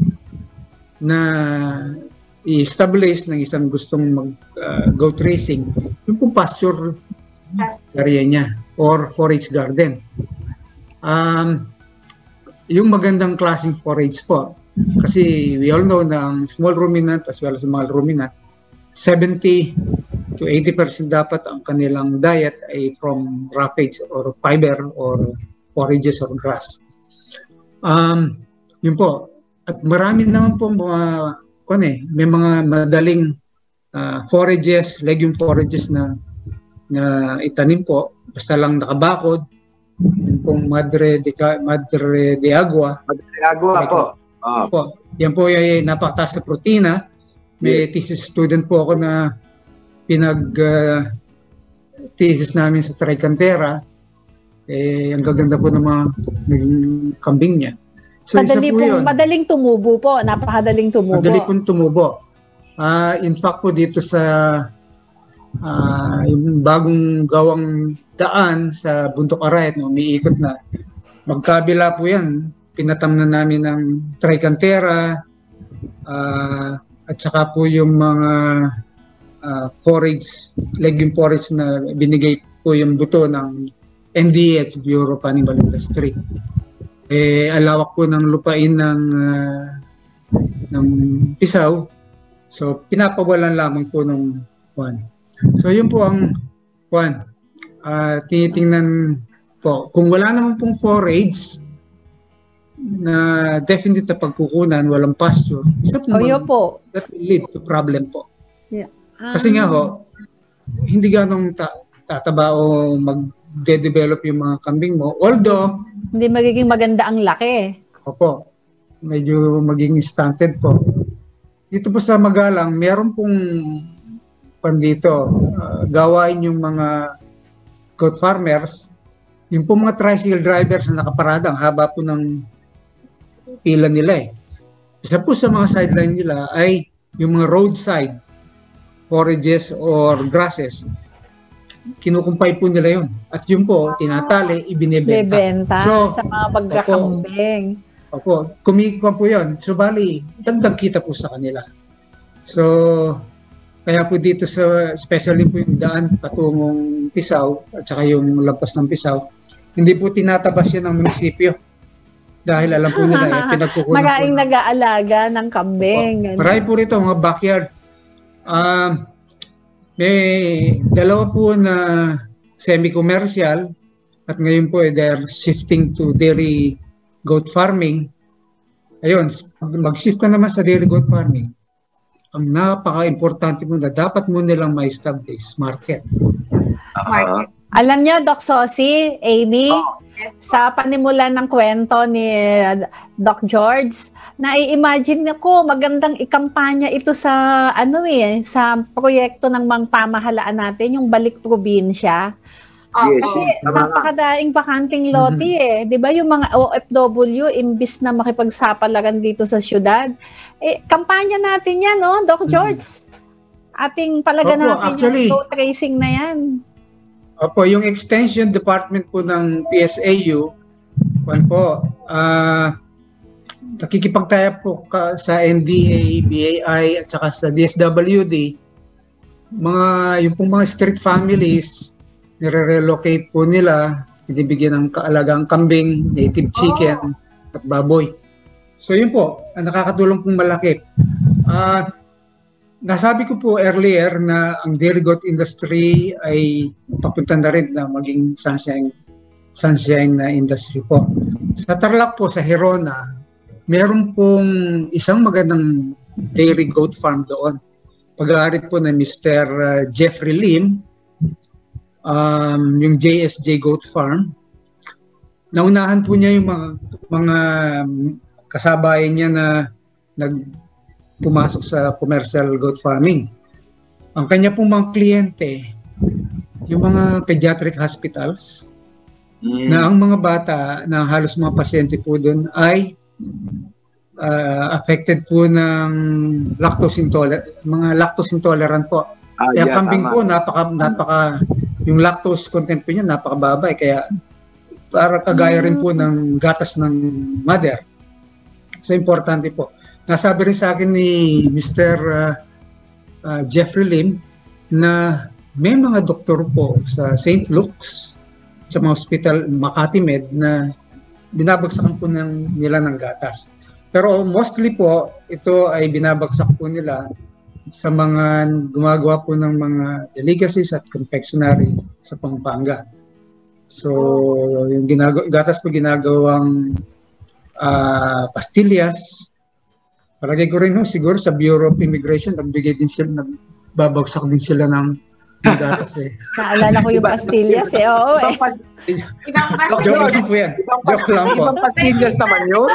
na i-establish ng isang gustong mag-goat uh, racing, yung pong pasture area niya or four H garden. Um, yung magandang klaseng four H po, kasi we all know na ang small ruminant as well as small ruminant, seventy to eighty percent dapat ang kanilang diet ay from roughage or fiber or forages or grass. Um, yun po. At marami naman po mga, kung eh, may mga madaling uh, forages, legume forages na na itanim po, basta lang nakabakod, yung pong Madre de, Madre de Agua. Madre de Agua po. Oh. Po. Yan po ay napakataas sa protina. May Yes. thesis student po ako na pinag uh, thesis namin sa Tricantera. Eh, ang gaganda po ng mga naging kambing niya. So, Madali isa po pong, yun. madaling tumubo po. Napakadaling tumubo. Madali pong tumubo. Uh, in fact po dito sa uh, yung bagong gawang daan sa Bundok Arayat, no, umiikot na. Magkabila po yan. Pinatam na namin ng Tricantera, uh, at saka po yung mga uh, forage, legume forage na binigay po yung buto ng N D A at Bureau of Animal Industry. Eh, alawak po ng lupain ng, uh, ng Pisaw. So, pinapawalan lamang po ng Juan. So, yun po ang Juan. Uh, tinitingnan po. Kung wala naman pong forage, na definite na pagkukunan, walang pasture, isa po, O yun po. that will lead to problem po. Yeah. Kasi nga ho, hindi ganong ta- tataba o mag-de-develop yung mga kambing mo. Although, Hindi magiging maganda ang laki. opo, medyo maging stunted po. Dito po sa Magalang, meron pong pandito, uh, gawain yung mga goat farmers, yung po mga tricycle drivers na nakaparada, ang haba po ng pila nila eh. Isa po sa mga sideline nila ay yung mga roadside forages or grasses. Kinukumpay po nila yun. At yun po, tinatali, ibinibenta. Bebenta So, sa mga pagkakambing. Opo, kumikuha po yun. So, bali, dagdag kita po sa kanila. So, kaya po dito sa, especially po yung daan patungong Pisaw at saka yung lampas ng Pisaw, hindi po tinatabas yan ng munisipyo. Dahil alam po nila, eh, pinagkukunan po. Magaing ng- nag-aalaga ng kambing. Opo. Marami po rito, mga backyard. Um, may dalawa po na semi-commercial at ngayon po eh, they're shifting to dairy goat farming. Ayun, mag-shift ka naman sa dairy goat farming. Ang napaka-importante mo na dapat mo nilang ma-establish market. Ah, Alam niyo, Doc Sosi, Amy, Yes. sa panimulan ng kwento ni uh, Doc George, nai-imagine ko magandang ikampanya ito sa ano eh, sa proyekto ng mga pamahalaan natin, yung Balik Probinsya. yes. Kasi Tama nga. napakadaing bakanting lote eh. 'Di ba yung mga O F W imbis na makipagsapalaran dito sa syudad, eh kampanya natin 'yan, no, Doc George. Ating palagan Opo, natin actually, yung goat racing na 'yan. Opo, yung extension department po ng P S A U, kwan po, ah, nakikipagtaya po ka sa N D A, B A I, at saka sa D S W D, mga, yung pong mga street families, nire-relocate po nila, binibigyan ng kaalagang kambing, native chicken, at baboy. So yun po, ang nakakatulong pong malaki. Ah, nasabi ko po earlier na ang dairy goat industry ay papunta na rin na maging sunshine, sunshine na industry po. Sa Tarlac po, sa Hirona, meron pong isang magandang dairy goat farm doon. Pag-aari po na Mister Jeffrey Lim, um, yung J S J Goat Farm. Naunahan po niya yung mga, mga kasabayan niya na nag pumasok sa commercial goat farming. Ang kanya pong mga kliyente, yung mga pediatric hospitals, mm. na ang mga bata, na halos mga pasyente po doon ay uh, affected po ng lactose intolerant, mga lactose intolerant po. Ah, kaya yeah, kambing tama. Po, napaka, napaka, yung lactose content po niya, napakababa. Kaya para kagaya rin po ng gatas ng mother. So, importante po. Nasabi rin sa akin ni Mister Uh, uh, Jeffrey Lim na may mga doktor po sa Saint Luke's sa mga hospital Makati Med na binabagsakan po ng, nila ng gatas. Pero mostly po, ito ay binabagsak po nila sa mga gumagawa po ng mga delicacies at confectionery sa Pampanga. So, yung ginagawa, gatas po ginagawang uh, pastillas. Palagay ko rin, no, siguro sa Bureau of Immigration, nagbigay din sila, nagbabagsak din sila ng gatas eh. Naalala ko yung pastillas eh, oo eh. Ibang pastillas. Joke lang po yan. Joke lang po. Ibang pastillas naman yun.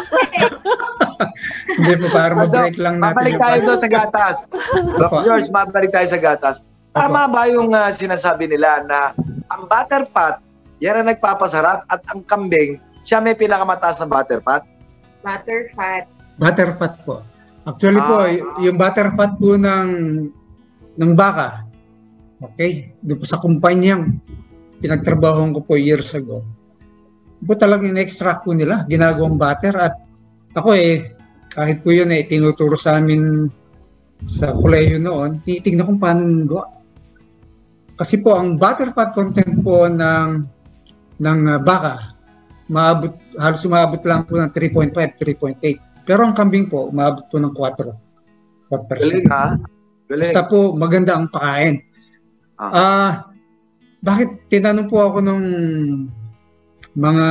Hindi po, para ma-break lang natin. Mabalik tayo doon sa gatas. Doc George, mabalik tayo sa gatas. Tama ba yung uh, sinasabi nila na ang butterfat, yan ang nagpapasarap at ang kambing, siya may pinakamataas na butterfat? Butterfat. Butterfat po. Actually ah, po, yung butterfat po ng ng baka, okay, doon po sa kumpanyang pinagtrabahoan ko po years ago, po talagang in-extract po nila, ginagawang butter. At ako eh, kahit po yun eh, tinuturo sa amin sa kolehiyo noon, tinitignan kung paano gawa. Kasi po, ang butterfat content po ng ng uh, baka, maabot, halos umabot lang po ng three point five, three point eight. Pero ang kambing po, umabot po ng four percent. Galing ha? Galing. Basta po, maganda ang pakain. Ah. Uh, bakit tinanong po ako nung mga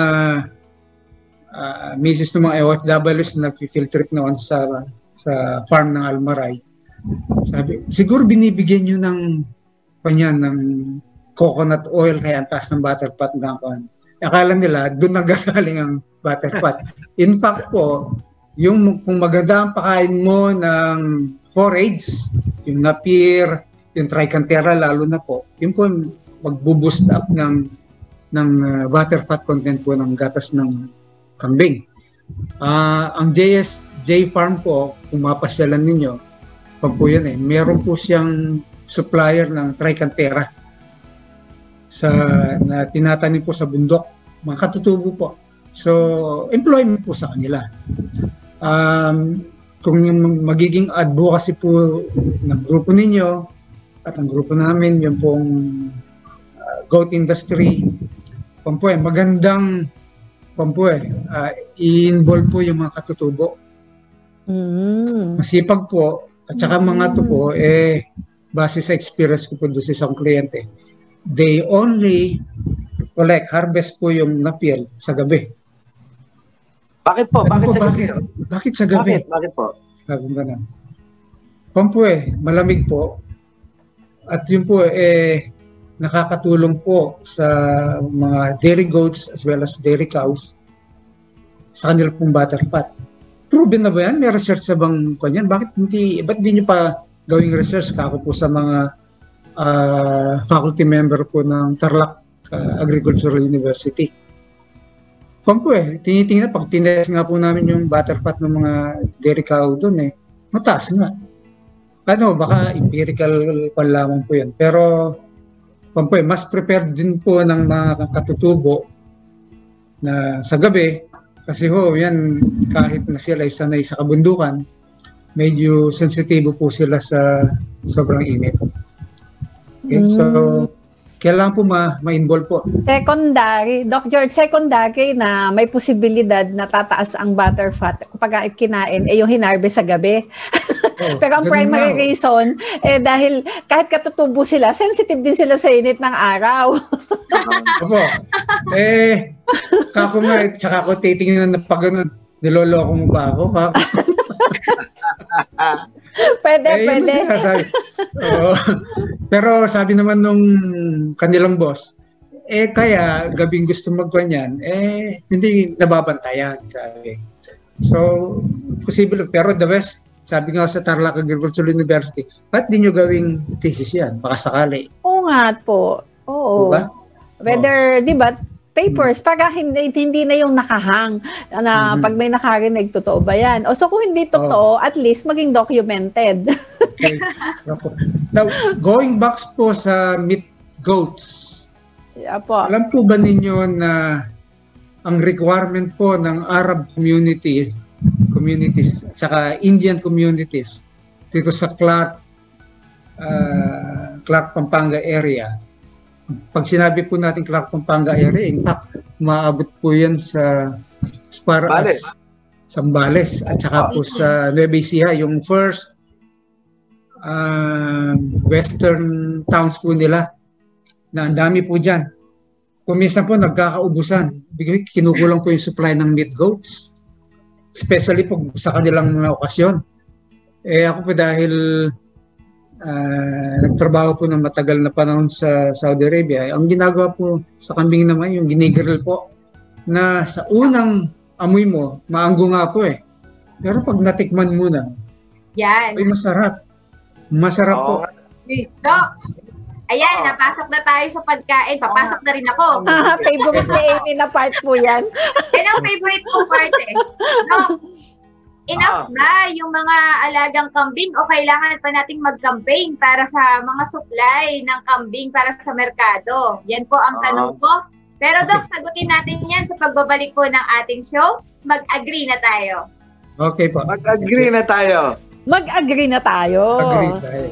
uh, misis ng mga O F Ws na nag-field trip noon sa sa farm ng Almaray. Sabi, siguro binibigyan nyo ng kanya ng coconut oil kaya ang taas ng butterfat ng kan. Akala nila doon nagagaling ang butterfat. In fact po, yung kung maganda ang pakain mo ng forage, yung napier, yung trichantera lalo na po, yun po magbo-boost up ng ng uh, butterfat content po ng gatas ng kambing. Uh, ang J S J Farm po, kung mapasyalan ninyo, pag po yan eh, meron po siyang supplier ng trichantera sa na tinatanim po sa bundok, mga katutubo po. So, employment po sa kanila. Um, kung yung magiging advocacy po ng grupo ninyo at ang grupo namin, yung pong uh, goat industry, kung po eh, magandang kung po eh, uh, i-involve po yung mga katutubo. Mm. Masipag po, at saka mm. mga to po, eh, base sa experience ko po doon sa isang kliyente, they only collect, harvest po yung napiel sa gabi. Bakit po? Bakit po, sa gabi? Bakit, bakit sa gabi? Bakit? Bakit po? Sabi ko na. Kung po eh, malamig po. At yun po eh, nakakatulong po sa mga dairy goats as well as dairy cows sa kanila pong butterfat. Proven na ba yan? May research sa bang kanyan? Bakit hindi, ba't hindi nyo pa gawing research? Kako po sa mga uh, faculty member po ng Tarlac uh, Agricultural University. Kung po eh, tinitingnan, pag tinest nga po namin yung butterfat ng mga dairy cow doon eh, mataas nga. Ano, baka empirical pa lamang po yan. Pero, kung po eh, mas prepared din po ng mga katutubo na sa gabi, kasi ho, yan, kahit na sila ay sanay sa kabundukan, medyo sensitibo po sila sa sobrang init. Okay, so, kailangan po ma- ma-involve po. Secondary, Doc George, secondary na may posibilidad na tataas ang butterfat kapag kinain, eh yung hinarvest sa gabi. Oh, pero ang primary na. reason, eh dahil kahit katutubo sila, sensitive din sila sa init ng araw. Opo. Eh, kako nga, tsaka ako titingnan na pag ganun, niloloko mo ba ako? Pwede, eh, pwede. Oo. Pero sabi naman nung kanilang boss, eh kaya gabing gusto magkuhan yan, eh hindi nababantayan, sabi. So, posible. Pero the best, sabi nga sa Tarlac Agricultural University, ba't di nyo gawing thesis yan? Baka sakali. Oo nga po. Oo. Diba? Whether, di ba, papers, para hindi, hindi na yung nakahang na Mhm. pag may nakarinig, totoo ba yan? O so kung hindi totoo, at least maging documented. Okay. Now, going back po sa meat goats, Yeah po. alam po ba ninyo na ang requirement po ng Arab communities, communities at saka Indian communities dito sa Clark, uh, Clark Pampanga area, pag sinabi po natin Clark Pampanga area, in fact, maabot po yan sa as far Zambales. as Zambales at saka po sa Nueva Ecija, yung first uh, western towns po nila na ang dami po dyan. Kuminsan po nagkakaubusan. Bigay kinukulang po yung supply ng meat goats. Especially po sa kanilang mga okasyon. Eh ako po dahil uh, nagtrabaho po ng matagal na panahon sa Saudi Arabia, ang ginagawa po sa kambing naman yung ginigrill po na sa unang amoy mo, maanggo nga po eh. Pero pag natikman mo na, Yan. ay masarap. Masarap po. Oo. Dok, ayan, Oh. napasok na tayo sa pagkain. Papasok na rin ako. Ah, favorite ni Amy na part po yan. Yan ang favorite ko part eh. Dok, enough Ah. na yung mga alagang kambing o kailangan pa nating mag-campaign para sa mga supply ng kambing para sa merkado? Yan po ang Ah. tanong ko. Pero Dok, sagutin natin yan sa pagbabalik po ng ating show. Mag-agree na tayo. Okay po. Mag-agree na tayo. Mag-agree na tayo. Agree tayo.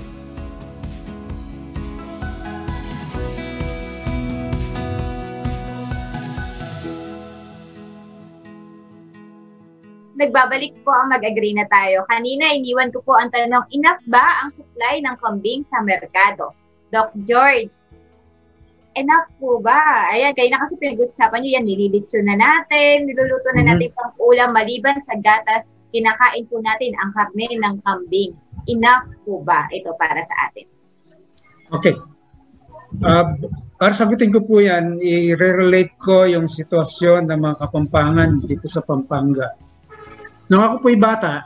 Nagbabalik po ang mag-agree na tayo. Kanina, iniwan ko po ang tanong, enough ba ang supply ng kambing sa merkado? Doc George, enough po ba? Ayan, kayo na kasi pinag-usapan nyo yan, nililitsyo na natin, niluluto na natin pang ulam, maliban sa gatas, kinakain po natin ang karne ng kambing. Enough po ba ito para sa atin? Okay. Uh, para sagutin ko po yan, i-relate ko yung sitwasyon ng mga Kapampangan dito sa Pampanga. Nung ako po'y bata,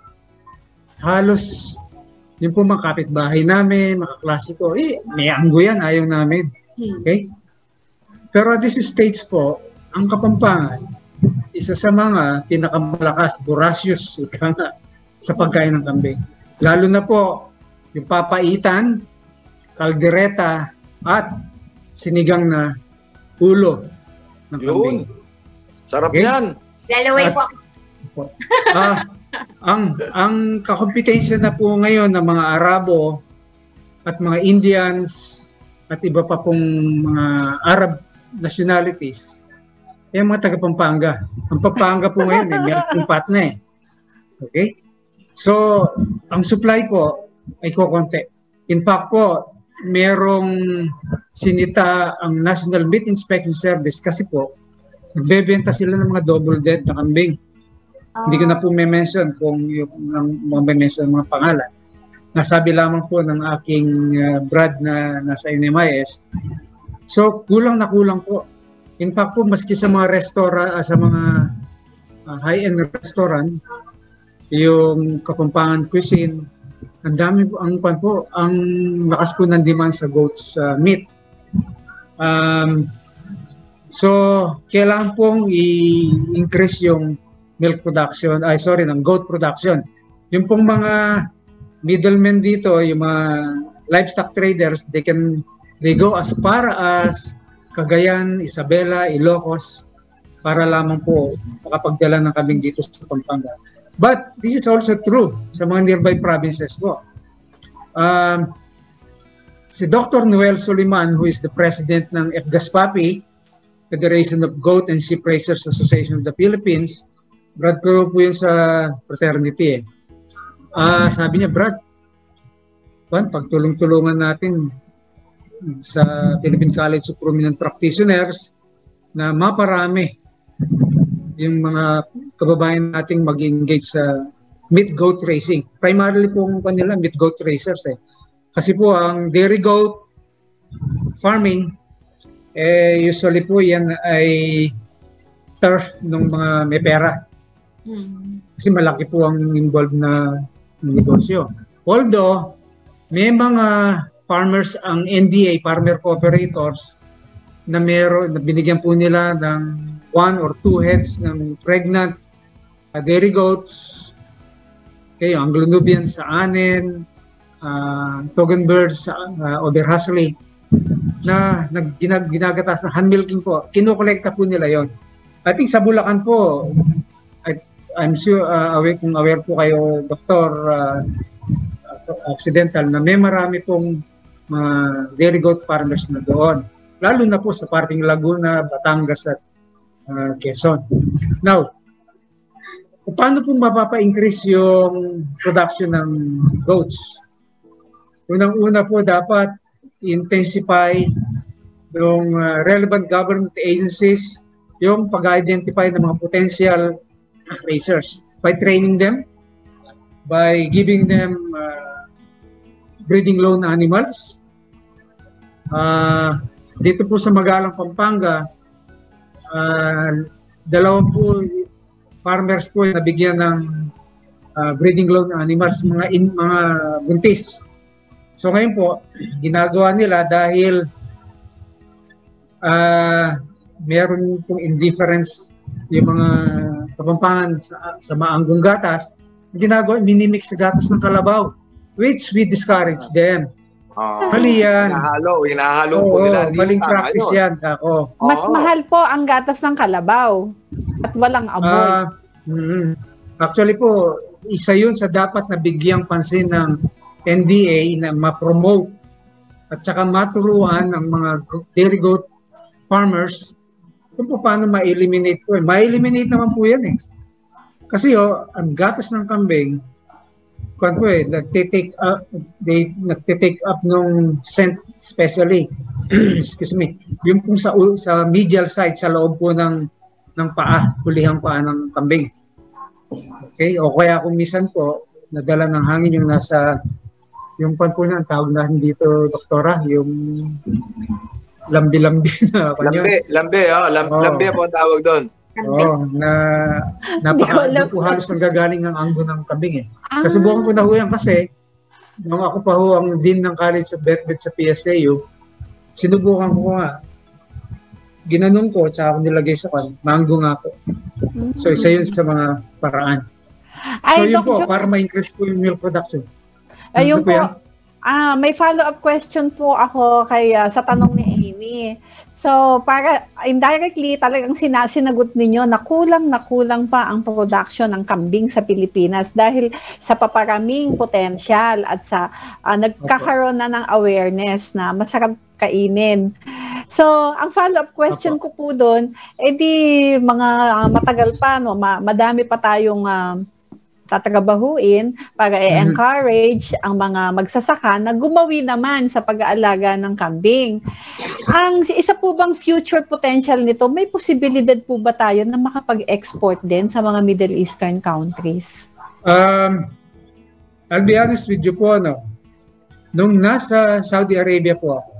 halos yung po mga kapitbahay namin, mga klase ko, eh, may anggo yan, ayaw namin. Okay? Pero at this stage po, ang Kapampangan, isa sa mga pinakamalakas, voracious, ika nga, sa pagkain ng kambing. Lalo na po, yung papaitan, kaldereta, at sinigang na ulo ng kambing. Yun. Sarap Okay. yan. Lalaway At- po. Ah, ang ang kakompetensya na po ngayon ng mga Arabo at mga Indians at iba pa pong mga Arab nationalities ay mga taga Pampanga. Ang Pampanga po ngayon eh, melting pot na eh. Okay? So, ang supply po ay kukonti. In fact po, merong sinita ang National Meat Inspection Service kasi po, nagbebenta sila ng mga double dead na kambing. Hindi ko na po may mention kung yung mga may mention ng mga pangalan. Nasabi lamang po ng aking uh, Brad na nasa N M I S. So, kulang na kulang po. In fact po, maski sa mga restaurant, uh, sa mga uh, high-end restaurant, yung Kapampangan cuisine, ang dami po, ang kwan po, ang lakas po ng demand sa goat's uh, meat. Um, so, kailangan pong i-increase yung milk production, ay sorry, ng goat production. Yung pong mga middlemen dito, yung mga livestock traders, they can, they go as far as Cagayan, Isabela, Ilocos, para lamang po makapagdala ng kambing dito sa Pampanga. But this is also true sa mga nearby provinces po. Um, si Doctor Noel Soliman, who is the president ng F GASPAPI, Federation of Goat and Sheep Raisers Association of the Philippines, Brad ko po yun sa fraternity eh. Ah, sabi niya, Brad, pan, pagtulong-tulungan natin sa Philippine College of Prominent Practitioners na maparami yung mga kababayan nating mag-engage sa meat goat racing. Primarily po ang kanila meat goat racers eh. Kasi po ang dairy goat farming, eh, usually po yan ay turf ng mga may pera. Mm. Kasi malaki po ang involved na negosyo. Although, may mga farmers ang N D A, farmer cooperators, na meron, na binigyan po nila ng one or two heads ng pregnant uh, dairy goats, okay, Anglo-Nubian sa anin, uh, Toggenburg sa uh, Oberhasli, na nag, ginag, ginagatas ng hand milking po. Kinokolekta po nila yon. I think sa Bulacan po, I, I'm sure, uh, aware, kung aware po kayo, Doctor uh, Occidental, na may marami pong mga uh, dairy goat farmers na doon. Lalo na po sa parting Laguna, Batangas at uh, Quezon. Now, paano po mapapa-increase yung production ng goats? Unang-una po dapat intensify yung uh, relevant government agencies yung pag-identify ng mga potential raisers by training them, by giving them uh, breeding loan animals. Uh, dito po sa Magalang, Pampanga, uh, dalawang po farmers po nabigyan ng uh, breeding loan animals, mga in, mga buntis. So ngayon po, ginagawa nila dahil uh, meron pong indifference yung mga Kapampangan sa, sa maanggong gatas, ginagawa, minimix sa gatas ng kalabaw, which we discourage them. Oh, Mali yan. Hinahalo, hinahalo Oo, po nila. maling practice yan. Ako. Mas Oo. mahal po ang gatas ng kalabaw at walang amoy. Uh, mm, actually po, isa yun sa dapat na bigyang pansin ng N D A na ma-promote at saka maturuan ang mga dairy goat farmers kung paano ma-eliminate po. Ma-eliminate naman po yan eh. Kasi oh, ang gatas ng kambing, kung po eh, nagtitake up, they, nagtitake up nung scent especially, excuse me, yung po sa, sa medial side, sa loob po ng, ng paa, hulihang paa ng kambing. Okay? O kaya kung minsan po, nadala ng hangin yung nasa, yung pan po na, ang tawag natin dito, doktora, yung lambi-lambi na kanya. Lambi, lambi, oh, lam, Oh. lambi po ang tawag doon. Oo, na napaka alam. po halos nanggagaling ng anggo ng kambing eh. Kasi Ah. buwan ko na ho yan kasi nung ako pa ho ang dean ng College of Vetvet sa P S A U, sinubukan ko nga. Ginanong ko, tsaka ako nilagay sa kan, manggo nga po. So isa yun sa mga paraan. So Ay, yun Doc po, Jo- para ma-increase po yung milk production. Ayun Ano po. yan? Ah, may follow-up question po ako kay ah, sa tanong ni Amy. So, para indirectly talagang sina- sinagot ninyo na kulang na kulang pa ang production ng kambing sa Pilipinas dahil sa paparaming potensyal at sa ah, nagkakaroon na ng awareness na masarap kainin. So, ang follow-up question ko po doon, edi mga ah, matagal pa, no, ma- madami pa tayong ah, tatrabahuin para i-encourage ang mga magsasaka na gumawi naman sa pag-aalaga ng kambing. Ang isa po bang future potential nito, may posibilidad po ba tayo na makapag-export din sa mga Middle Eastern countries? Um, I'll be honest with you po, no? Nung nasa Saudi Arabia po ako,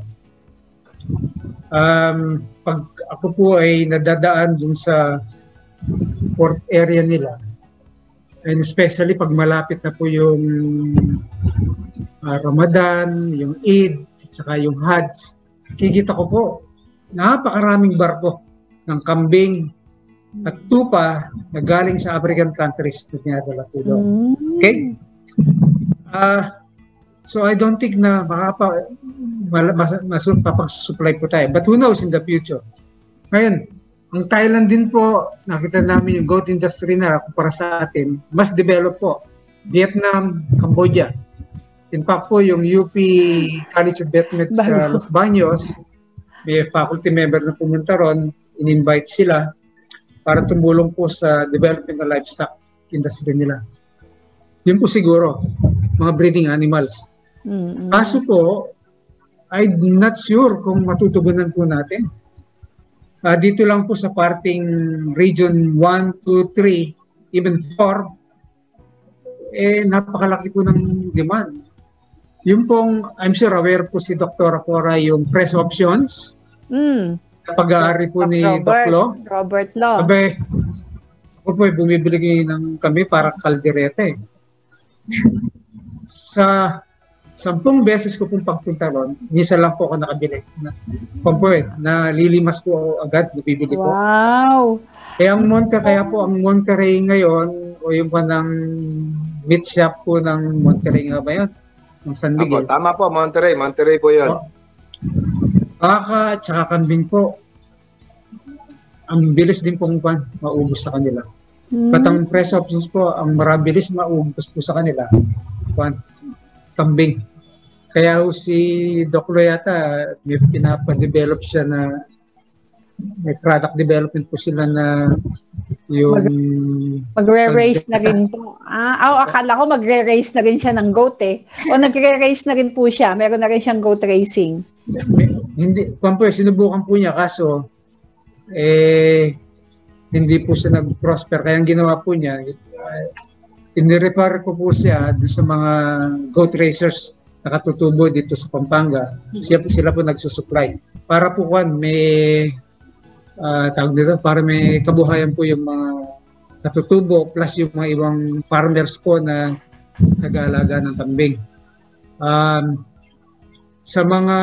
um, pag ako po ay nadadaan dun sa port area nila, and especially pag malapit na po yung uh, Ramadan, yung Eid, at saka yung Hajj, kikita ko po, napakaraming barko ng kambing at tupa na galing sa African countries na tinadala po doon. Okay? Uh, so I don't think na makapa, mas, mas, mapag-supply po tayo. But who knows in the future? Ngayon, ang Thailand din po, nakita namin yung goat industry na para sa atin, mas develop po. Vietnam, Cambodia. In fact po, yung U P College of Vetmet sa Los Baños, may faculty member na pumunta ron, in-invite sila para tumulong po sa development ng livestock industry nila. Yun po siguro, mga breeding animals. Mm-hmm. Kaso po, I'm not sure kung matutugunan po natin. Uh, dito lang po sa parting region one, two, three, even four, eh napakalaki po ng demand. yung pong, I'm sure aware po si Doctor Cora yung press options, Mm. pag-aari po ni Doc Robert, Lo. Robert Lo. Sabi, ako po ay bumibili ng kami para kalderete. Sa sampung beses ko pong pagpunta ron, isa lang po ako nakabili. Na, po eh, nalilimas po ako agad, nabibili ko. Wow. Kaya ang Monte, kaya po ang Monterey ngayon, o yung pa ng meat shop po ng Monterey nga ba yun? Ng San Apo, Miguel. tama po, Monterey. Monterey po yun. Oh. Baka, tsaka kambing po. Ang bilis din pong pan, maubos sa kanila. Mm. But ang press options po, ang marabilis maubos po sa kanila, pan, kambing. Kaya ho si Doc Lo yata, may pinapa-develop siya na may product development po sila na yung Magre-race na rin po. Ah, oh, akala ko magre-race na rin siya ng goat eh. O nagre-race na rin po siya. Meron na rin siyang goat racing. may, hindi, kung po, sinubukan po niya kaso eh hindi po siya nag-prosper. Kaya ang ginawa po niya, uh, inirepare ko po siya doon sa mga goat racers na katutubo dito sa Pampanga. Siya po, sila po nagsusupply. Para po kwan, may uh, tawag dito, para may kabuhayan po yung mga katutubo plus yung mga ibang farmers po na nag-aalaga ng kambing. Um, sa mga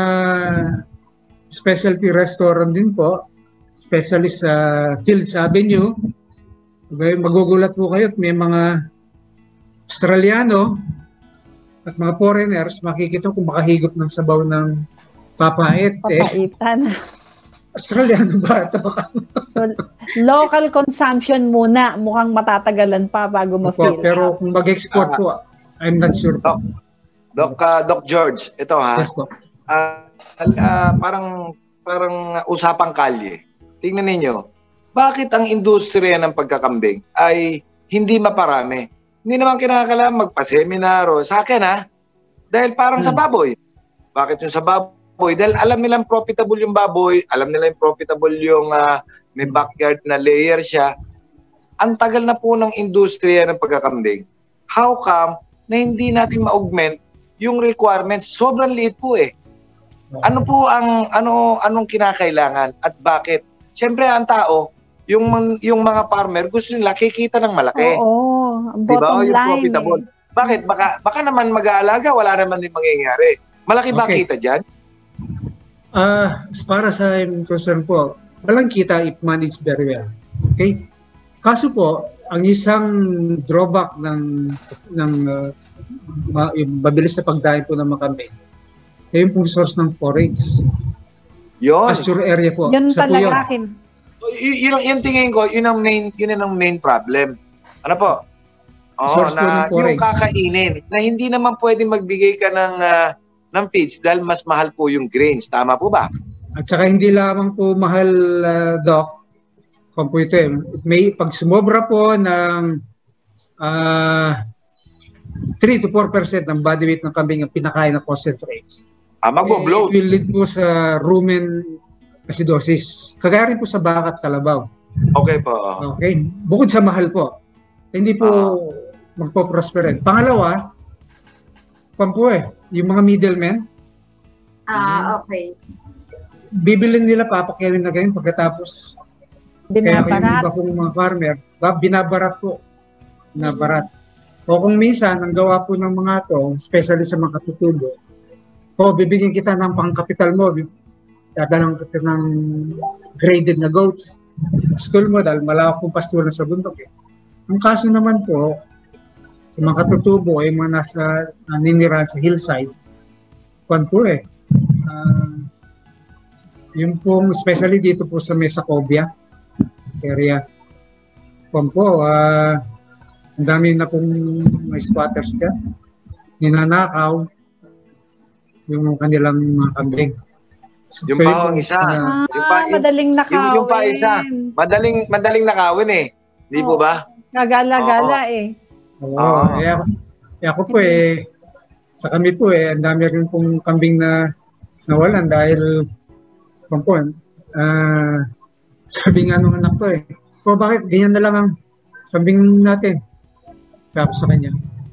specialty restaurant din po, especially sa Fields Avenue, magugulat po kayo at may mga Australiano at mga foreigners, makikita kung makahigop ng sabaw ng papait. Papaitan. Eh, Australiano ba ito? So, local consumption muna. Mukhang matatagalan pa bago ma-fill. Pero kung mag-export Ah. po, I'm not sure. Doc, Doc, uh, Doc George, ito ha. Yes po. Ah, ah, parang parang usapang kalye. Tingnan ninyo, bakit ang industriya ng pagkakambing ay hindi maparami? Hindi naman kinakailangan magpa-seminar o sa akin ha. Dahil parang Hmm. sa baboy. Bakit yung sa baboy? Dahil alam nilang profitable yung baboy, alam nila yung profitable yung ah, may backyard na layer siya. Ang tagal na po ng industriya ng pagkakambing. How come na hindi natin ma-augment yung requirements? Sobrang liit po eh. Ano po ang ano anong kinakailangan at bakit? Siyempre ang tao, yung mang- yung mga farmer gusto nila kikita ng malaki. Oo. Ang Di ba? bottom Yung line. profitable. Eh. Bakit? Baka baka naman mag-aalaga, wala naman din mangyayari. Malaki ba Okay. kita diyan? Ah, as para sa concern po, walang kita if managed very well. Okay? Kaso po, ang isang drawback ng ng uh, ma- yung mabilis na pagdahin po ng mga kambing, eh, yung pong source ng forage. Yon. Pasture area po. Yun Isa po talaga yun. akin. Y- yun, ang- yun tingin ko, yun ang main yun ang main problem. Ano po? Oh, Source po na ng forage. yung kakainin na hindi naman pwedeng magbigay ka ng ah, ng feeds dahil mas mahal po yung grains. Tama po ba? At saka hindi lamang po mahal, uh, Doc, kung po ito eh, may pag sumobra po ng ah three to four percent ng body weight ng kambing ang pinakain na concentrates. Ah, magbo-bloat. It will lead po sa rumen acidosis. Kagaya rin po sa baka at kalabaw. Okay po. Okay? Bukod sa mahal po, hindi po magpo-prosper. Pangalawa, pan po eh, yung mga middlemen, Ah, okay. bibilin nila papakiawin na ganyan pagkatapos. Kaya yung Binabarat. iba pong mga farmer, ba- binabarat po. Binabarat. O kung minsan, ang gawa po ng mga to, especially sa mga katutubo, o bibigyan kita ng pangkapital mo, dadalhan kita ng graded na goats. School mo dahil malawak pong pastulan sa bundok eh. Ang kaso naman po, sa mga katutubo ay mga nasa naninirahan sa hillside, kwan po eh. Uh, yung pong, especially dito po sa Mesacobia area, kwan po, ah, ang dami na pong may squatters dyan. Ninanakaw yung kanilang mga kambing. So, Yung so, pa ang isa. Ah, Yung pa- yung- madaling nakawin. yung- yung pa isa. Madaling madaling nakawin eh. Di po Oo. ba? Gagala-gala eh. Oo, Ah. eh, ako, eh, ako po eh, sa kami po eh, ang dami rin pong kambing na nawalan dahil, kung po, ah, sabi nga nung anak ko eh, po bakit ganyan na lang ang kambing natin? Tapos sa kanya,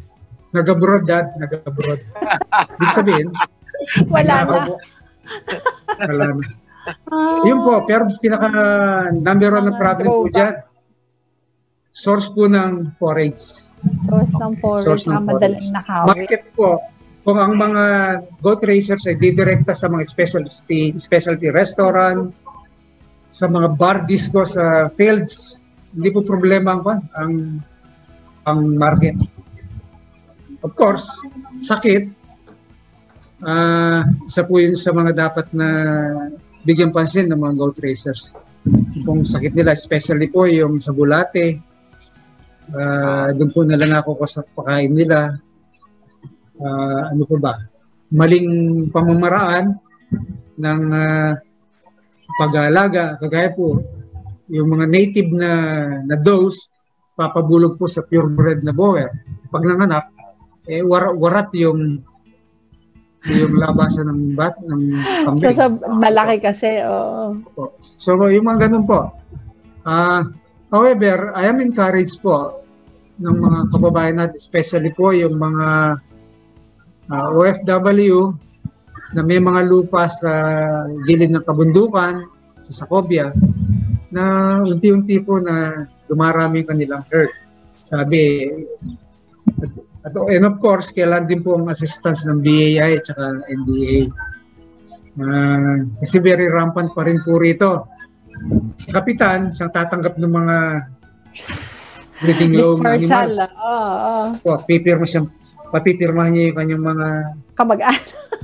Nag-abroad, Dad. Nag-abroad. Ibig sabihin, Wala na. wala na. Ah, Yun po, pero pinaka number one na Mga problem po drawback. dyan, source po ng forage. Source ng forage Source ng na madaling forage. nakawin. Market po, kung ang mga goat racers ay didirekta sa mga specialty, specialty restaurant, sa mga bar disco, sa fields, hindi po problema ang, ang, ang market. Of course, sakit, uh, isa po yun sa mga dapat na bigyan pansin ng mga goat racers. Kung sakit nila, especially po yung sa bulate, uh, doon po nila nakuha sa pakain nila. Uh, ano po ba? Maling pamamaraan ng uh, pag-aalaga, kagaya po, yung mga native na, na dose, papabulog po sa purebred na bower. Pag nanganak, eh, war, warat yung yung labasan ng bat ng kambing. So, sa malaki kasi, oo. So, yung mga ganun po. Uh, however, I am encouraged po ng mga kababayan natin, especially po yung mga uh, O F W na may mga lupa sa gilid ng kabundukan, sa Sacobia, na unti-unti po na dumarami kanilang herd. Sabi, at, and of course, kailan din po ang assistance ng B A I at saka N D A. Uh, kasi very rampant pa rin po rito. Si Kapitan, siyang tatanggap ng mga breeding loan Dispersal. animals. Oo, oo. So, pipirma siya, papipirmahan niya yung kanyang mga... Kamag-anak.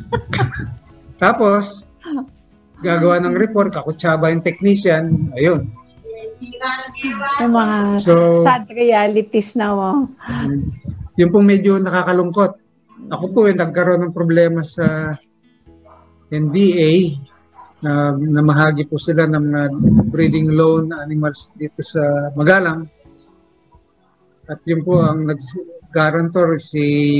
Tapos, gagawa ng report, kakutsaba yung technician, ayun. Yung mga So, sad realities na mo. um, yun pong medyo nakakalungkot. Ako po eh, nagkaroon ng problema sa N D A na namahagi po sila ng mga breeding loan animals dito sa Magalang. At yun po ang nag-guarantor si...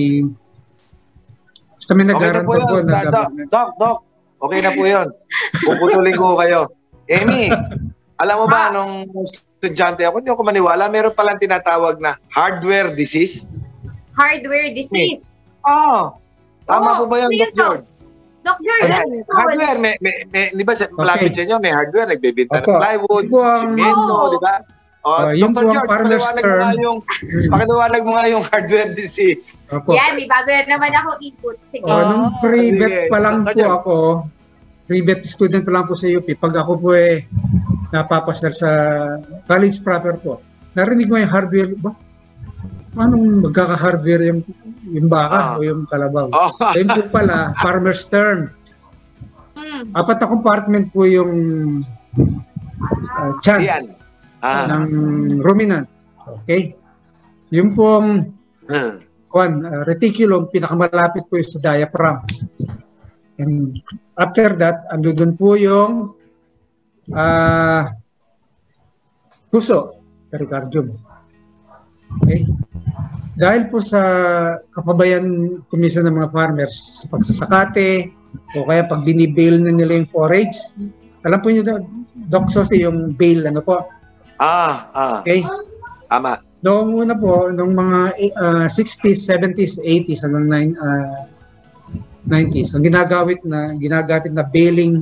Basta may Okay na po nag-guarantor po yun. na Doc, government. Doc, Doc. Okay na po yun. Puputulin ko kayo. Amy, alam mo ba, nung estudyante ako, hindi ako maniwala, meron palang tinatawag na hardware disease. Hardware disease. Oh, tama Oo, po ba yun, ano yun, Doc George? Doc George, Ayan, ano yun? hardware, may, may, may, di ba, sa, malapit sa inyo, may hardware, nagbebenta ng Opo. plywood, Yun po ang- simento, Oo. di ba? Oh, Ah, yun Doctor po ang George, farmer's paliwanag mo nga term. yung, paliwanag mo nga yung hardware disease. Opo. Yan, may bago na naman ako input. Sige. Oh, nung pre-vet Sige, pa lang po Doctor George. ako, pre-vet student pa lang po sa U P, pag ako po eh napapasal sa college proper po, narinig mo yung hardware, ba? Anong magkaka-hardware yung, yung baka Ah. o yung kalabaw? Oh, Ayun po pala, farmer's term. Hmm. Apat na compartment po yung uh, chan yan. Ah. ng ruminant. Okay? Yung pong Hmm. Kwan, uh, reticulum, pinakamalapit po yung sa diaphragm. And after that, ando doon po yung uh, puso, pericardium. Okay? Dahil po sa kapabayan kumisan ng mga farmers sa pagsasakate o kaya pag binibail na nila yung forage, alam po nyo, Doc Sosi, yung bail, ano po? Ah, ah. Okay? Tama. Noong una po, noong mga uh, sixties, seventies, eighties hanggang nine, uh, nineties, ang ginagamit na ginagamit na baling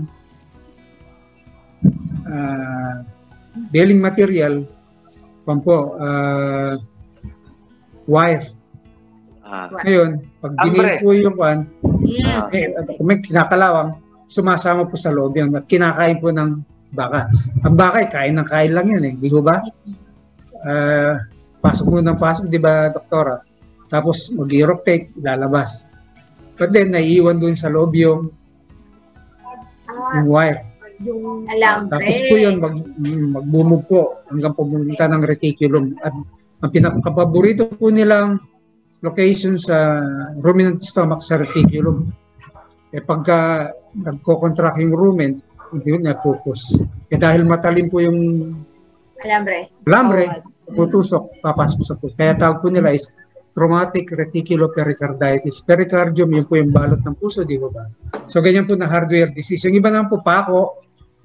uh, baling material pan po uh, wire. Ah. Ngayon, pag Ambre. binil po yung pan, Ah. Hmm. eh, kung may kinakalawang, sumasama po sa loob yan at kinakain po ng baka. Ang baka, eh, kain ng kain lang yan eh, di ba? Uh, pasok mo ng pasok, di ba, doktora? Tapos mag-eructate, lalabas. But then, naiiwan doon sa loob yung, yung wire. Yung alambre. Tapos po yun, mag, magbumog po hanggang pumunta ng reticulum. At ang pinakapaborito po nilang location sa ruminant stomach sa reticulum. Eh pagka nagko-contract yung rumen, hindi yun na-focus. Eh dahil matalim po yung Alambre. alambre, putusok, papasok sa puso. Kaya tawag po nila is traumatic reticulopericarditis. Pericardium, yun po yung balot ng puso, di ba ba? So, ganyan po na hardware disease. Yung iba naman po, pako,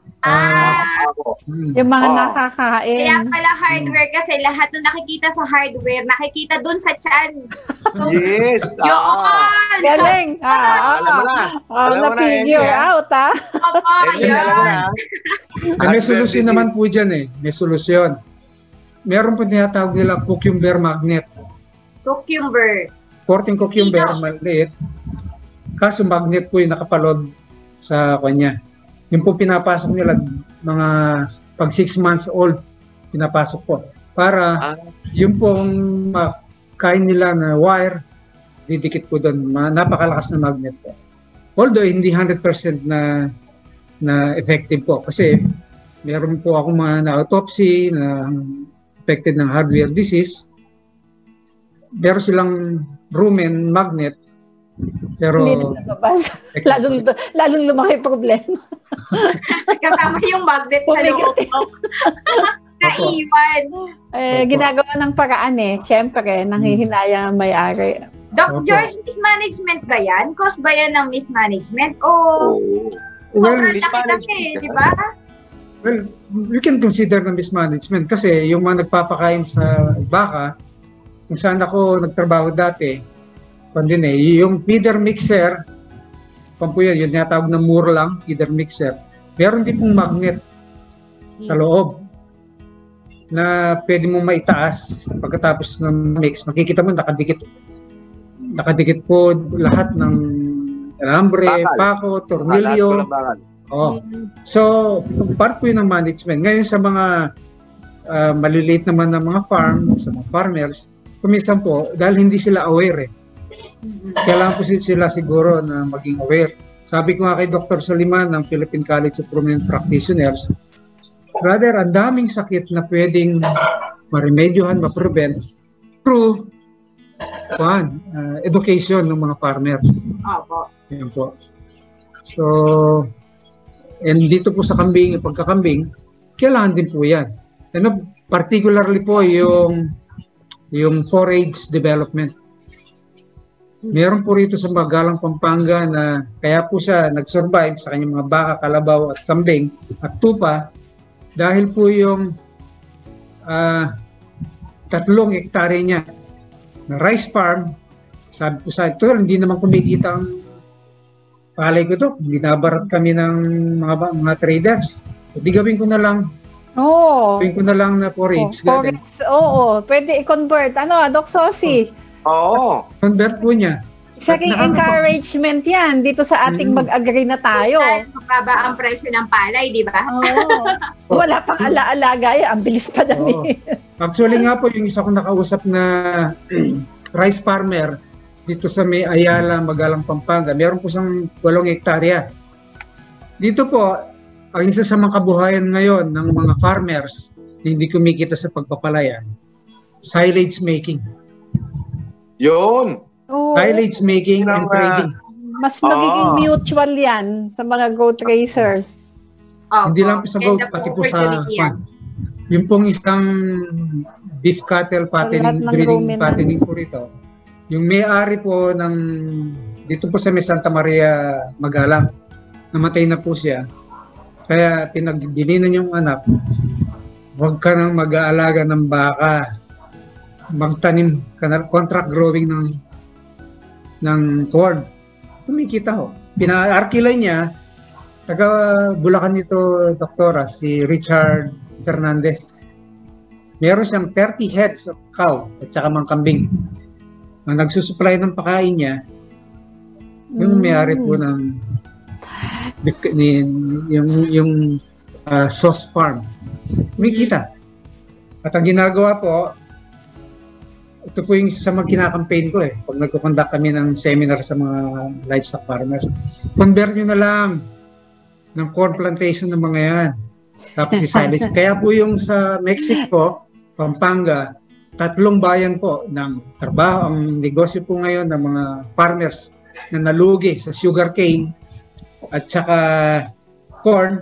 Ah, hmm. Yung mga Oh. nakakain. kaya pala hardware kasi lahat ng nakikita sa hardware, nakikita dun sa chan. Yes. Ah. Yun! Galing. Ah, Alam mo na. Oh, Alam mo na, na-figure Amy, ah. out, ah. Opo, Amy, alam mo na. yun. ah. Eh, may Hardware solusyon disease. naman po dyan eh. May solusyon. Meron po tinatawag nila cucumber magnet. Cucumber. fourteen cucumber, Ino. maliit. Kaso magnet po yung nakapalod sa kanya. Yung po pinapasok nila, mga pag six months old, pinapasok po. Para Ah. yung pong makain nila na wire, didikit po doon. Ma- Napakalakas na magnet po. Although hindi one hundred percent na na effective po. Kasi meron po ako mga na-autopsy na affected ng hardware disease. Meron silang rumen magnet, pero Hindi lumabas. lalong, lalong lumaki problema. Kasama yung magnet sa loob. Naiwan. Eh, Opo. ginagawa ng paraan eh. Siyempre, nanghihinayang ang may-ari. Doc Opo. George, mismanagement ba yan? Cause ba yan ng mismanagement? O Oh. well, sobrang mismanagement laki-laki, yan. di ba? well, you can consider na mismanagement kasi yung mga nagpapakain sa baka, kung saan ako nagtrabaho dati, kung din eh, yung feeder mixer, kung po yun, yung tinatawag na mur lang, feeder mixer, meron din pong magnet sa loob na pwede mo maitaas pagkatapos ng mix. Makikita mo nakadikit nakadikit po lahat ng alambre, Bakal. pako, Lahat tornilyo. ko ng bakal. Oh. So, part po yun ng management. Ngayon sa mga uh, maliliit naman na mga farm, sa mga farmers, kuminsan po, dahil hindi sila aware eh. Kailangan po sila siguro na maging aware. Sabi ko nga kay Doctor Soliman ng Philippine College of Prominent Practitioners, brother, ang daming sakit na pwedeng maremedyohan, ma-prevent through one, uh, education ng mga farmers. Opo. Yan po. So, and dito po sa kambing, yung pagkakambing, kailangan din po yan. Ano, particularly po yung yung forage development. Meron po rito sa Magalang, Pampanga na kaya po siya nag-survive sa kanyang mga baka, kalabaw at kambing at tupa dahil po yung uh, tatlong hektare niya na rice farm, sabi po sa ito, hindi naman kumikita ang palay ko to. Binabarat kami ng mga mga traders. Hindi gawin ko na lang, Oo. gawin ko na lang na forage. Oh, forage, oo. Pwede i-convert. Ano, Doc Sosi? Oo. Convert po niya. Isang Nakaka- encouragement yan dito sa ating Mm. mag-agree na tayo. Dahil mababa ang presyo ng palay, di ba? Oo. Wala pang ala-alaga yan. Ang bilis pa Oo. dami. Actually nga po, yung isa kong nakausap na rice farmer dito sa may Ayala, Magalang, Pampanga, meron po siyang walong hektarya. Dito po, ang isa sa mga kabuhayan ngayon ng mga farmers na hindi kumikita sa pagpapalayan, silage making. Yun. Oo. Silage making and Yung, ah, trading. Mas magiging Oo. mutual yan sa mga goat racers. Opo. Hindi lang po sa goat, Ganda pati po po sa opportunity yan. yung pong isang beef cattle lahat fattening, ng breeding rumen fattening po rito. Yung may-ari po ng dito po sa may Santa Maria, Magalang, namatay na po siya. Kaya pinagbininan yung anak, huwag ka nang mag-aalaga ng baka. Magtanim ka na, contract growing ng ng corn. Kumikita ho. Pina-arkilay niya, taga Bulacan nito, doktora, si Richard Fernandez. Meron siyang thirty heads of cow at saka mga kambing. Ang nagsusupply ng pakain niya, yung Mm. may-ari po ng ni, yung, yung uh, sauce farm. Kumikita. At ang ginagawa po, ito po yung isa sa mga kinakampaign ko eh. Pag nagkukondak kami ng seminar sa mga livestock farmers, convert nyo na lang ng corn plantation ng mga yan. Tapos si silage. Kaya po yung sa Mexico, Pampanga, tatlong bayan po ng trabaho. Ang negosyo po ngayon ng mga farmers na nalugi sa sugarcane at saka corn,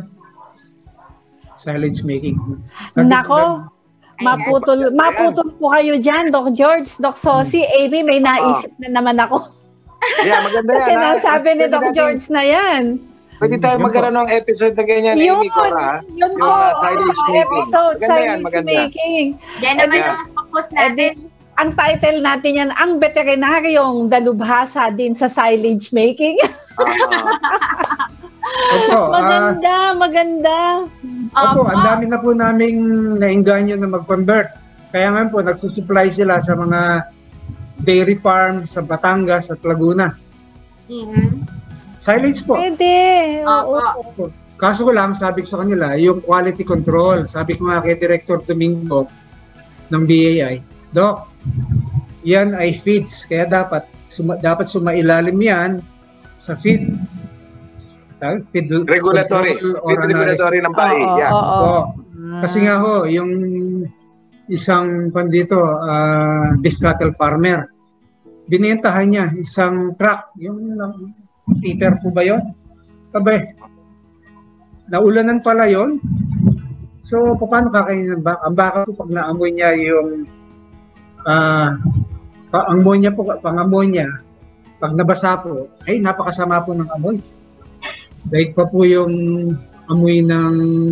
silage making. Nako, maputol, maputol po kayo dyan, Doc George, Doc Sosi, Amy, may naisip na naman ako. Yeah, maganda yan. Kasi ha? nasabi ni Pwede Doc natin- George na yan. Pwede tayo Yun po. magkaroon ng episode na ganyan, Yun, Amy Cora. yun Yung po, mga silage mga making. episode, Maganda yan, silage maganda. making. Yan naman Yeah. ang focus Eh, natin. di, ang title natin yan, ang veterinaryong dalubhasa din sa silage making. Ah, Opo, ah, maganda, maganda. opo, Opo. ang dami na po naming nainganyo na mag-convert. Kaya nga po, nagsusupply sila sa mga dairy farms sa Batangas at Laguna. Mhm. Silage po. Pwede. Oo. Opo. Kaso ko lang, sabi ko sa kanila, yung quality control. Sabi ko nga kay Director Domingo ng B A I, Doc, yan ay feeds. Kaya dapat suma, dapat sumailalim yan sa feed. Tawag, feed regulatory. control or Feed regulatory ng bahay. Oo, Yeah. oo. Oo. Kasi nga ho, yung isang pandito, uh, beef cattle farmer, binentahan niya isang truck, yung tipper po ba yun? Tabi, naulanan pala yun. So, paano kakainin ng baka? Ang baka po, pag naamoy niya yung uh, pang-ammonia po, pang-ammonia, pag nabasa po, ay napakasama po ng amoy. Dahil pa po yung amoy ng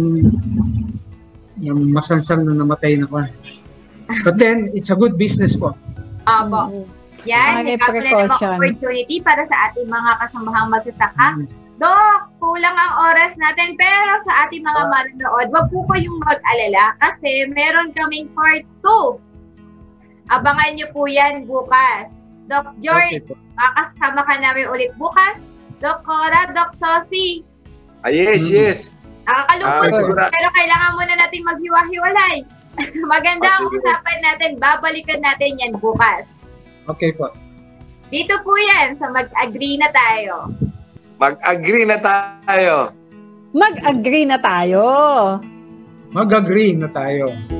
yung masansang na namatay na kwan. But then, it's a good business po. Opo. Yan, Mga may nagkakaroon na namang precaution. opportunity para sa ating mga kasamahang magsasaka. Dok, kulang ang oras natin, pero sa ating mga manonood, wag po kayong mag-alala kasi meron kaming part two. Abangan nyo po yan bukas. Doc George, Okay po. makakasama ka namin ulit bukas. Doc Cora, Doc Sophie, Ah, yes, Mm. yes. nakakalungkot, Ah, sigura- pero kailangan muna natin maghiwa-hiwalay. Maganda Ah, ang siguro. usapan natin, babalikan natin yan bukas. Okay po. Dito po yan, sa mag-agree na tayo. Mag-agree na tayo. Mag-agree na tayo. Mag-agree na tayo.